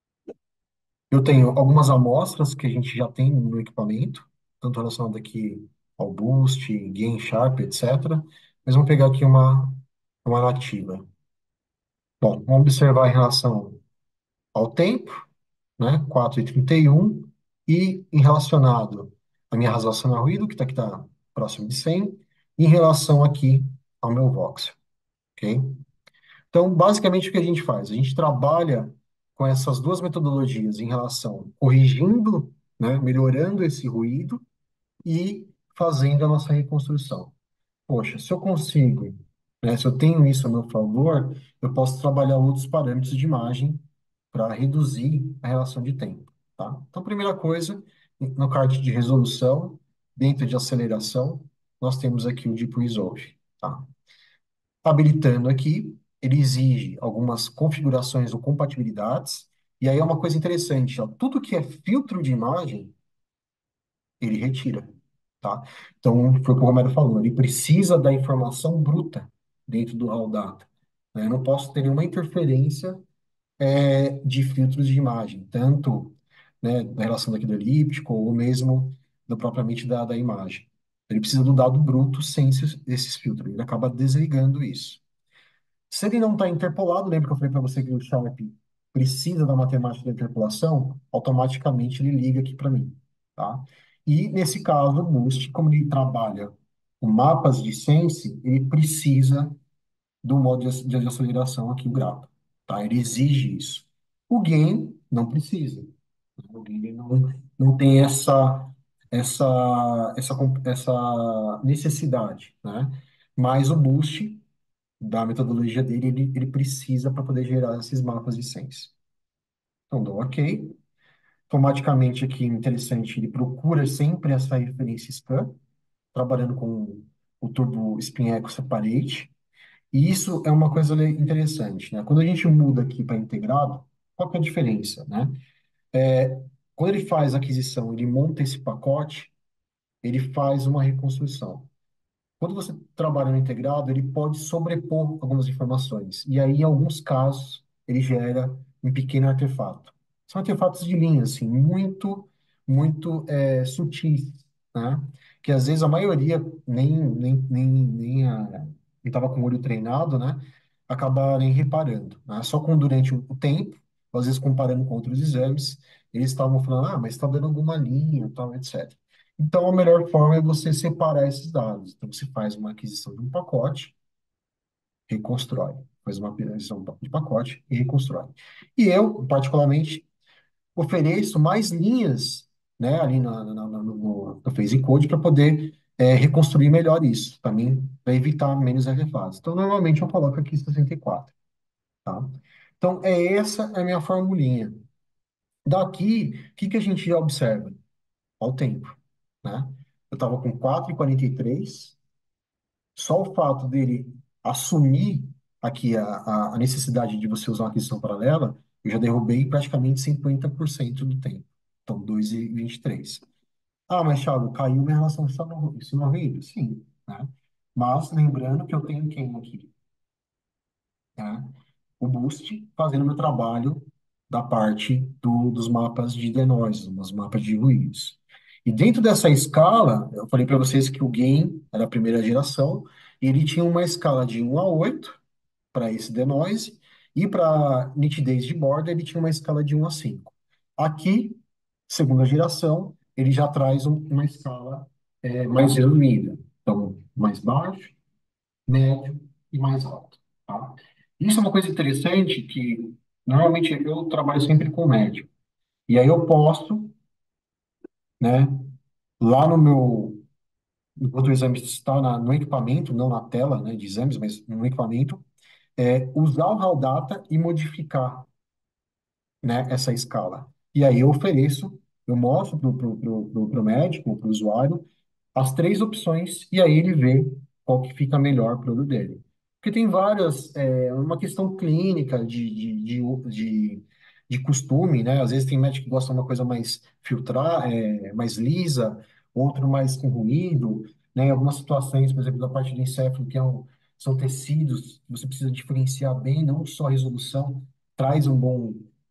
Eu tenho algumas amostras que a gente já tem no equipamento, tanto relacionado aqui ao Boost, Gain Sharp, etcétera. Mas vamos pegar aqui uma, uma nativa. Bom, vamos observar em relação ao tempo, né? quatro e trinta e um, e em relacionado à minha resolução a ruído, que está aqui tá próximo de cem, em relação aqui ao meu voxel, ok? Então, basicamente, o que a gente faz? A gente trabalha com essas duas metodologias em relação, corrigindo, né, melhorando esse ruído e fazendo a nossa reconstrução. Poxa, se eu consigo, né, se eu tenho isso a meu favor, eu posso trabalhar outros parâmetros de imagem para reduzir a relação de tempo, tá? Então, primeira coisa, no card de resolução, dentro de aceleração, nós temos aqui o Deep Resolve, tá? Habilitando aqui, ele exige algumas configurações ou compatibilidades, e aí é uma coisa interessante, ó, tudo que é filtro de imagem, ele retira, tá? Então, foi o que o Romero falou, ele precisa da informação bruta dentro do raw data, né? Eu não posso ter nenhuma interferência é, de filtros de imagem, tanto, né, da relação daquilo elíptico ou mesmo do, propriamente da, da imagem. Ele precisa do dado bruto sem esses, esses filtros, ele acaba desligando isso. Se ele não está interpolado, lembra que eu falei para você que o Sharp precisa da matemática da interpolação, automaticamente ele liga aqui para mim, tá? E nesse caso, o Boost, como ele trabalha com mapas de sense, ele precisa do modo de, de aceleração aqui, o grafo, tá? Ele exige isso. O Gain não precisa. O Gain não, não tem essa, essa, essa, essa necessidade, né? Mas o Boost da metodologia dele, ele, ele precisa para poder gerar esses mapas de sense. Então, dou OK. Automaticamente aqui, interessante, ele procura sempre essa referência scan, trabalhando com o Turbo Spin Echo Separate. E isso é uma coisa le- interessante, né? Quando a gente muda aqui para integrado, qual que é a diferença, né? Quando ele faz a aquisição, ele monta esse pacote, ele faz uma reconstrução. Quando você trabalha no integrado, ele pode sobrepor algumas informações. E aí, em alguns casos, ele gera um pequeno artefato. São artefatos de linha, assim, muito, muito é, sutis, né? Que às vezes a maioria nem nem nem nem estava com o olho treinado, né? Acaba nem reparando, né? Só com durante o tempo, às vezes comparando com outros exames, eles estavam falando, ah, mas está dando alguma linha, tal, etcétera. Então, a melhor forma é você separar esses dados. Então, você faz uma aquisição de um pacote, reconstrói. Faz uma aquisição de pacote e reconstrói. E eu, particularmente, ofereço mais linhas, né, ali na, na, na- no, no no Phase Code para poder é, reconstruir melhor isso, também para evitar menos artefatos. Então, normalmente eu coloco aqui sessenta e quatro, tá? Então, é essa a minha formulinha. Daqui, o que que a gente já observa? Ao tempo, né? Eu estava com quatro e quarenta e três. Só o fato dele assumir aqui a, a a necessidade de você usar uma aquisição paralela, eu já derrubei praticamente cinquenta por cento do tempo. Então, dois e vinte e três. Ah, mas Thiago, caiu minha relação de ensino-ruído? Sim, né? Mas lembrando que eu tenho quem aqui? Né? O Boost fazendo meu trabalho da parte do, dos mapas de denoise, dos mapas de ruídos. E dentro dessa escala, eu falei para vocês que o Gain era a primeira geração, e ele tinha uma escala de um a oito para esse denoise, e para nitidez de borda, ele tinha uma escala de um a cinco. Aqui, segunda geração, ele já traz um- uma escala é, mais resumida. Então, mais baixo, médio e mais alto, tá? Isso é uma coisa interessante que, normalmente, eu trabalho sempre com médio. E aí eu posso, né, lá no meu, enquanto o exame está na- no equipamento, não na tela, né, de exames, mas no equipamento, é, usar o raw data e modificar, né, essa escala. E aí eu ofereço, eu mostro para o pro, pro, pro, pro médico, para o usuário, as três opções, e aí ele vê qual que fica melhor para o dele. Porque tem várias, é uma questão clínica de, de, de, de, de costume, né? Às vezes tem médico que gosta de uma coisa mais filtrar, é, mais lisa, outro mais com ruído, né? Em algumas situações, por exemplo, da parte do encéfalo, que é um, são tecidos, que você precisa diferenciar bem, não só a resolução traz um bom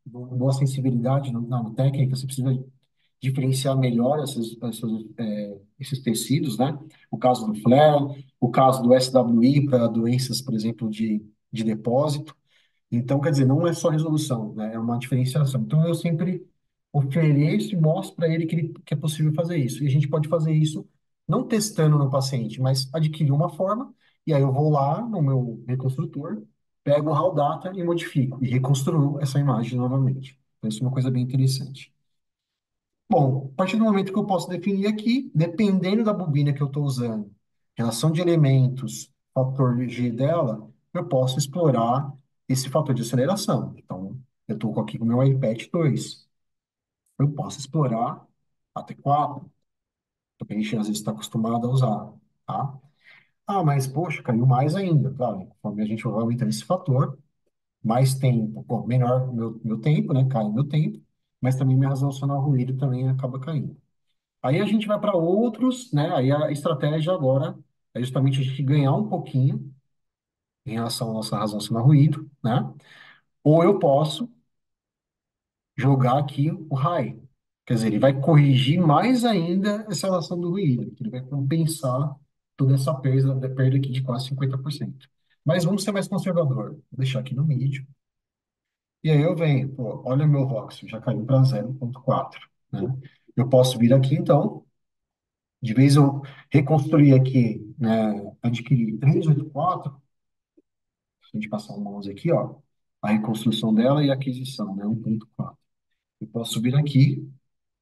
boa sensibilidade na, na técnica, você precisa diferenciar melhor esses, esses, é, esses tecidos, né? O caso do flare, o caso do S W I para doenças, por exemplo, de, de depósito. Então, quer dizer, não é só resolução, né? É uma diferenciação. Então, eu sempre ofereço e mostro para ele que, ele que é possível fazer isso. E a gente pode fazer isso não testando no paciente, mas adquirir uma forma, e aí eu vou lá no meu reconstrutor, pego o raw data e modifico, e reconstruo essa imagem novamente. Então, isso é uma coisa bem interessante. Bom, a partir do momento que eu posso definir aqui, dependendo da bobina que eu estou usando, relação de elementos, fator G dela, eu posso explorar esse fator de aceleração. Então, eu estou aqui com o meu iPad dois. Eu posso explorar até quatro, porque a gente às vezes está acostumado a usar, tá? Ah, mas poxa, caiu mais ainda. Claro, conforme a gente vai aumentando esse fator, mais tempo, bom, menor meu, meu tempo, né? Cai o meu tempo, mas também minha resolução no ruído também acaba caindo. Aí a gente vai para outros, né? Aí a estratégia agora é justamente a gente ganhar um pouquinho em relação à nossa razão sinal ruído, né? Ou eu posso jogar aqui o high. Quer dizer, ele vai corrigir mais ainda essa relação do ruído. Ele vai compensar toda essa perda, da perda aqui de quase cinquenta por cento. Mas vamos ser mais conservador. Vou deixar aqui no mid. E aí eu venho, pô, olha meu voxel, já caiu para zero vírgula quatro, né? Eu posso vir aqui, então, de vez eu reconstruir aqui, né, adquirir trezentos e oitenta e quatro, se a gente passar o mouse aqui, ó, a reconstrução dela e a aquisição, né, um ponto quatro. Eu posso subir aqui,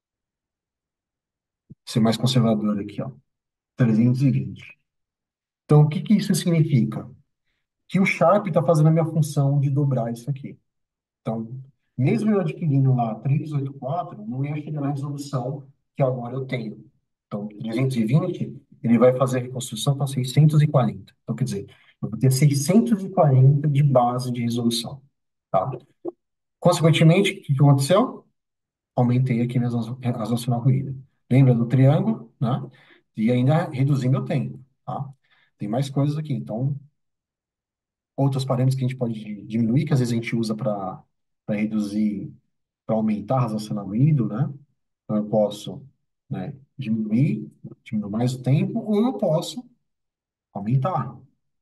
ser mais conservador aqui, ó, trezentos e vinte. Então, o que que isso significa? Que o Sharp está fazendo a minha função de dobrar isso aqui. Então, mesmo eu adquirindo lá trezentos e oitenta e quatro, não ia chegar na resolução que agora eu tenho. Então, trezentos e vinte, ele vai fazer a reconstrução para seiscentos e quarenta. Então, quer dizer, eu vou ter seiscentos e quarenta de base de resolução, tá? Consequentemente, o que que aconteceu? Aumentei aqui minha resolução ruída. Lembra do triângulo, né? E ainda reduzi meu tempo, tá? Tem mais coisas aqui. Então, outros parâmetros que a gente pode diminuir, que às vezes a gente usa para para reduzir, para aumentar a resolução ruído, né? Então, eu posso, né, diminuir, diminuir mais o tempo, ou eu posso aumentar.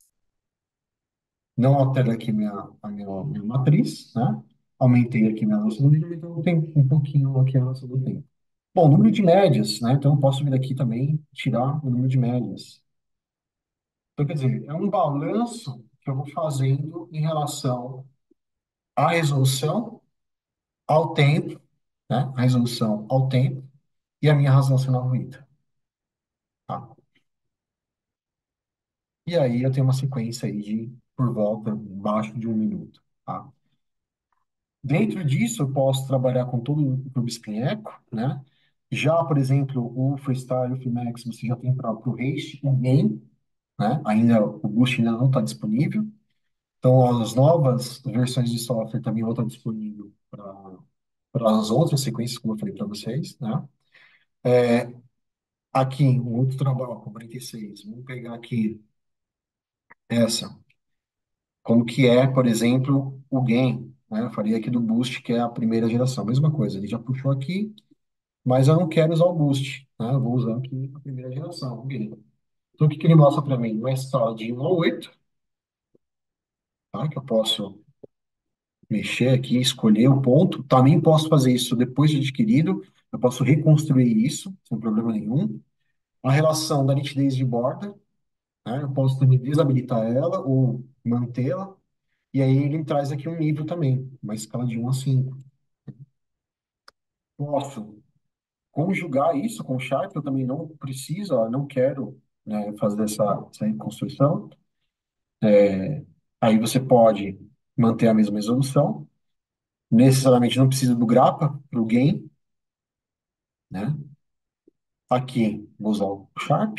Não altero aqui minha, a minha, minha matriz, né? Aumentei aqui minha noção do vídeo, então tem um pouquinho aqui a noção do tempo. Bom, número de médias, né? Então eu posso vir aqui também tirar o número de médias. Então, quer dizer, é um balanço que eu vou fazendo em relação à resolução, ao tempo, né? A resolução ao tempo e a minha razão sinal ruído, tá? E aí eu tenho uma sequência aí de por volta abaixo de um minuto, tá? Dentro disso, eu posso trabalhar com todo o Rubiskin Echo, né? Já, por exemplo, o Freestyle, o Freemax, você já tem para o Haste e Gain, né? Ainda o Boost ainda não está disponível. Então, as novas versões de software também vão estar disponíveis para para as outras sequências, como eu falei para vocês, né? Aqui, um outro trabalho, com quarenta e seis. Vamos pegar aqui essa. Como que é, por exemplo, o Gain, né? Eu falei aqui do Boost, que é a primeira geração. Mesma coisa, ele já puxou aqui, mas eu não quero usar o Boost, né? Eu vou usar aqui a primeira geração, o Gain. Então, o que que ele mostra para mim? Uma escala de um a oito, tá? Que eu posso mexer aqui, escolher o ponto. Também posso fazer isso depois de adquirido. Eu posso reconstruir isso, sem problema nenhum. A relação da nitidez de borda, né? Eu posso também desabilitar ela ou mantê-la. E aí ele me traz aqui um nível também, uma escala de um a cinco. Posso conjugar isso com o Sharp, eu também não preciso, ó, não quero, né, fazer essa, essa reconstrução. Aí você pode manter a mesma resolução. Necessariamente não precisa do grapa para o gain, né? Aqui, vou usar o Sharp.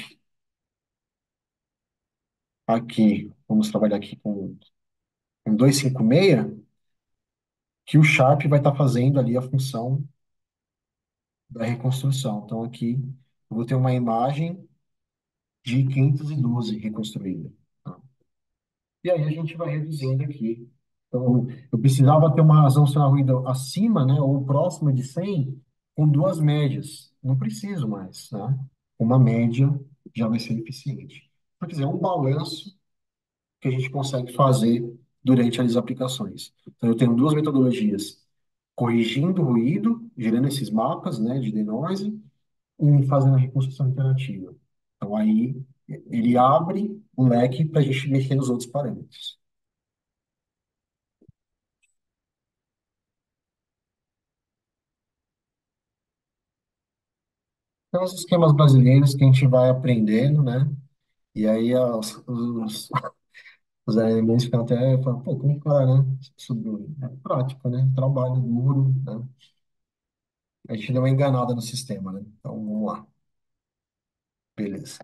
Aqui, vamos trabalhar aqui com, com duzentos e cinquenta e seis, que o Sharp vai estar fazendo ali a função da reconstrução. Então, aqui, eu vou ter uma imagem de quinhentos e doze reconstruída, tá? E aí a gente vai reduzindo aqui Então, eu precisava ter uma razão sinal ruído acima, né, ou próxima de cem, com duas médias. Não preciso mais, né? Uma média já vai ser eficiente. Quer dizer, é um balanço que a gente consegue fazer durante as aplicações. Então, eu tenho duas metodologias: corrigindo o ruído, gerando esses mapas, né, de denoise, e fazendo a reconstrução interativa. Então, aí ele abre o leque para a gente mexer nos outros parâmetros. Então, os esquemas brasileiros que a gente vai aprendendo, né? E aí os, os, os alemães ficam até falando, pô, como cara, né? Sobre, é prática, né? Trabalho duro, né? A gente deu uma enganada no sistema, né? Então, vamos lá. Beleza.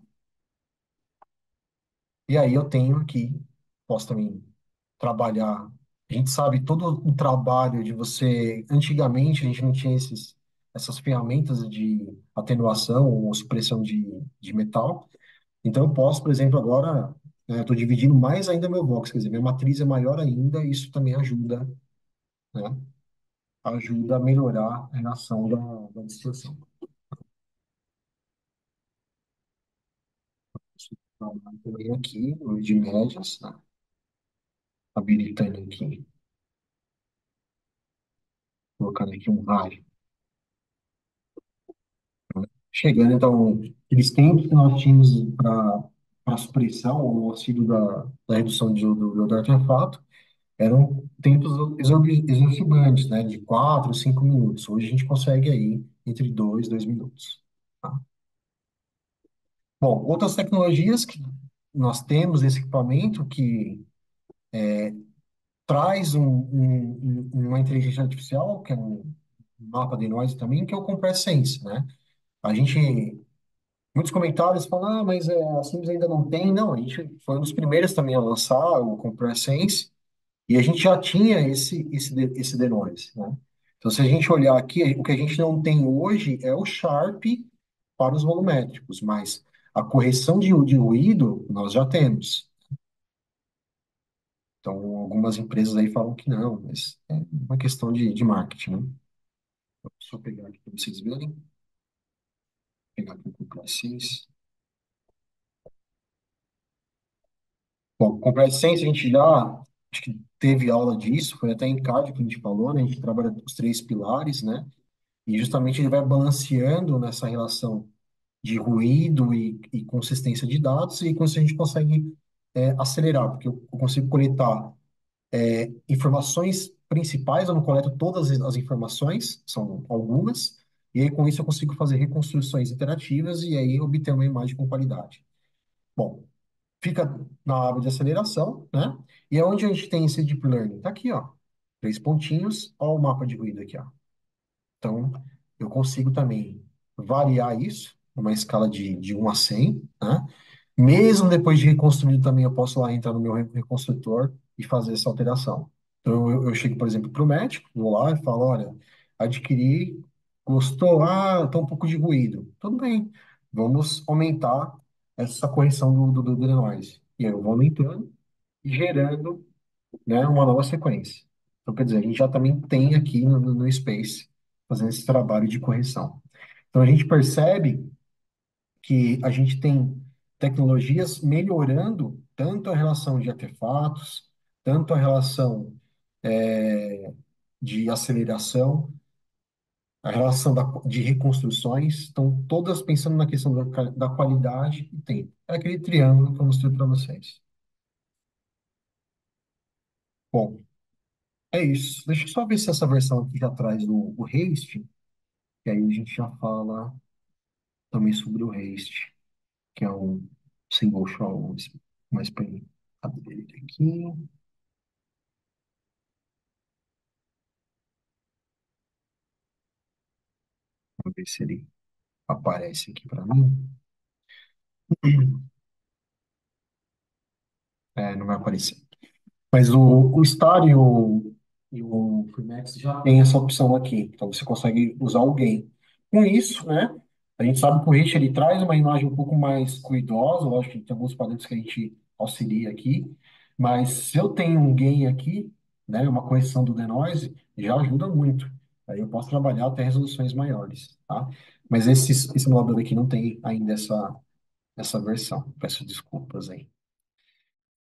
E aí eu tenho aqui, posso também trabalhar. A gente sabe todo o trabalho de você. Antigamente a gente não tinha esses, essas ferramentas de atenuação ou supressão de, de metal. Então eu posso, por exemplo, agora estou dividindo mais ainda meu box, quer dizer, minha matriz é maior ainda, e isso também ajuda, né? Ajuda a melhorar a relação da, da distorção. Então, também aqui, no de médias, né? Habilitando aqui, colocando aqui um raio. Chegando, então, aqueles tempos que nós tínhamos para para supressão ou auxílio da, da redução de, do, do, do artefato eram tempos exorbi- exorbitantes, né? De quatro, cinco minutos. Hoje a gente consegue aí entre dois, dois minutos. Tá? Bom, outras tecnologias que nós temos nesse equipamento que traz um, um- um- uma inteligência artificial, que é um mapa de noise também, que é o Compress Sense, né? A gente Muitos comentários falam, ah, mas é, a Sims ainda não tem. Não, a gente foi um dos primeiros também a lançar o CompreSense e a gente já tinha esse, esse, de- esse denoise, né? Então, se a gente olhar aqui, o que a gente não tem hoje é o Sharp para os volumétricos, mas a correção de, de ruído nós já temos. Então, algumas empresas aí falam que não, mas é uma questão de, de marketing, né? Deixa eu pegar aqui para vocês verem. Vou pegar aqui o CompreSense. Bom, comprar essência, a gente já acho que teve aula disso, foi até em cardio que a gente falou, né? A gente trabalha os três pilares, né? E justamente ele vai balanceando nessa relação de ruído e, e consistência de dados, e com isso a gente consegue é, acelerar, porque eu, eu consigo coletar é, informações principais, eu não coleto todas as as informações, são algumas, e aí com isso eu consigo fazer reconstruções interativas e aí obter uma imagem com qualidade. Bom, fica na aba de aceleração, né? E é onde a gente tem esse deep learning. Tá aqui, ó. Três pontinhos, ó, o mapa de ruído aqui, ó. Então, eu consigo também variar isso, numa escala de, de um a cem, né? Mesmo depois de reconstruído também, eu posso lá entrar no meu re- reconstrutor e fazer essa alteração. Então, eu, eu chego, por exemplo, para o médico, vou lá e falo, olha, adquiri, gostou, ah, tá um pouco de ruído. Tudo bem, vamos aumentar essa correção do, do, do denoise. E aí eu vou aumentando e gerando, né, uma nova sequência. Então, quer dizer, a gente já também tem aqui no, no no Space fazendo esse trabalho de correção. Então, a gente percebe que a gente tem tecnologias melhorando tanto a relação de artefatos, tanto a relação é, de aceleração, a relação da, de reconstruções, estão todas pensando na questão da, ca- da qualidade e tempo. É aquele triângulo que eu mostrei para vocês. Bom, é isso. Deixa eu só ver se essa versão aqui já traz o, o haste, que aí a gente já fala também sobre o haste, que é um single show mais bem. Cadê ele aqui? Vamos ver se ele aparece aqui para mim. É, não vai aparecer. Mas o, o Star e o, e o Freemax já tem essa opção aqui. Então você consegue usar o Gain. Com isso, né? A gente sabe que o Rich ele traz uma imagem um pouco mais cuidosa. Lógico que tem alguns parâmetros que a gente auxilia aqui. Mas se eu tenho um Gain aqui, né, uma correção do denoise já ajuda muito. Aí eu posso trabalhar até resoluções maiores, tá? Mas esse, esse simulador aqui não tem ainda essa, essa versão. Peço desculpas aí.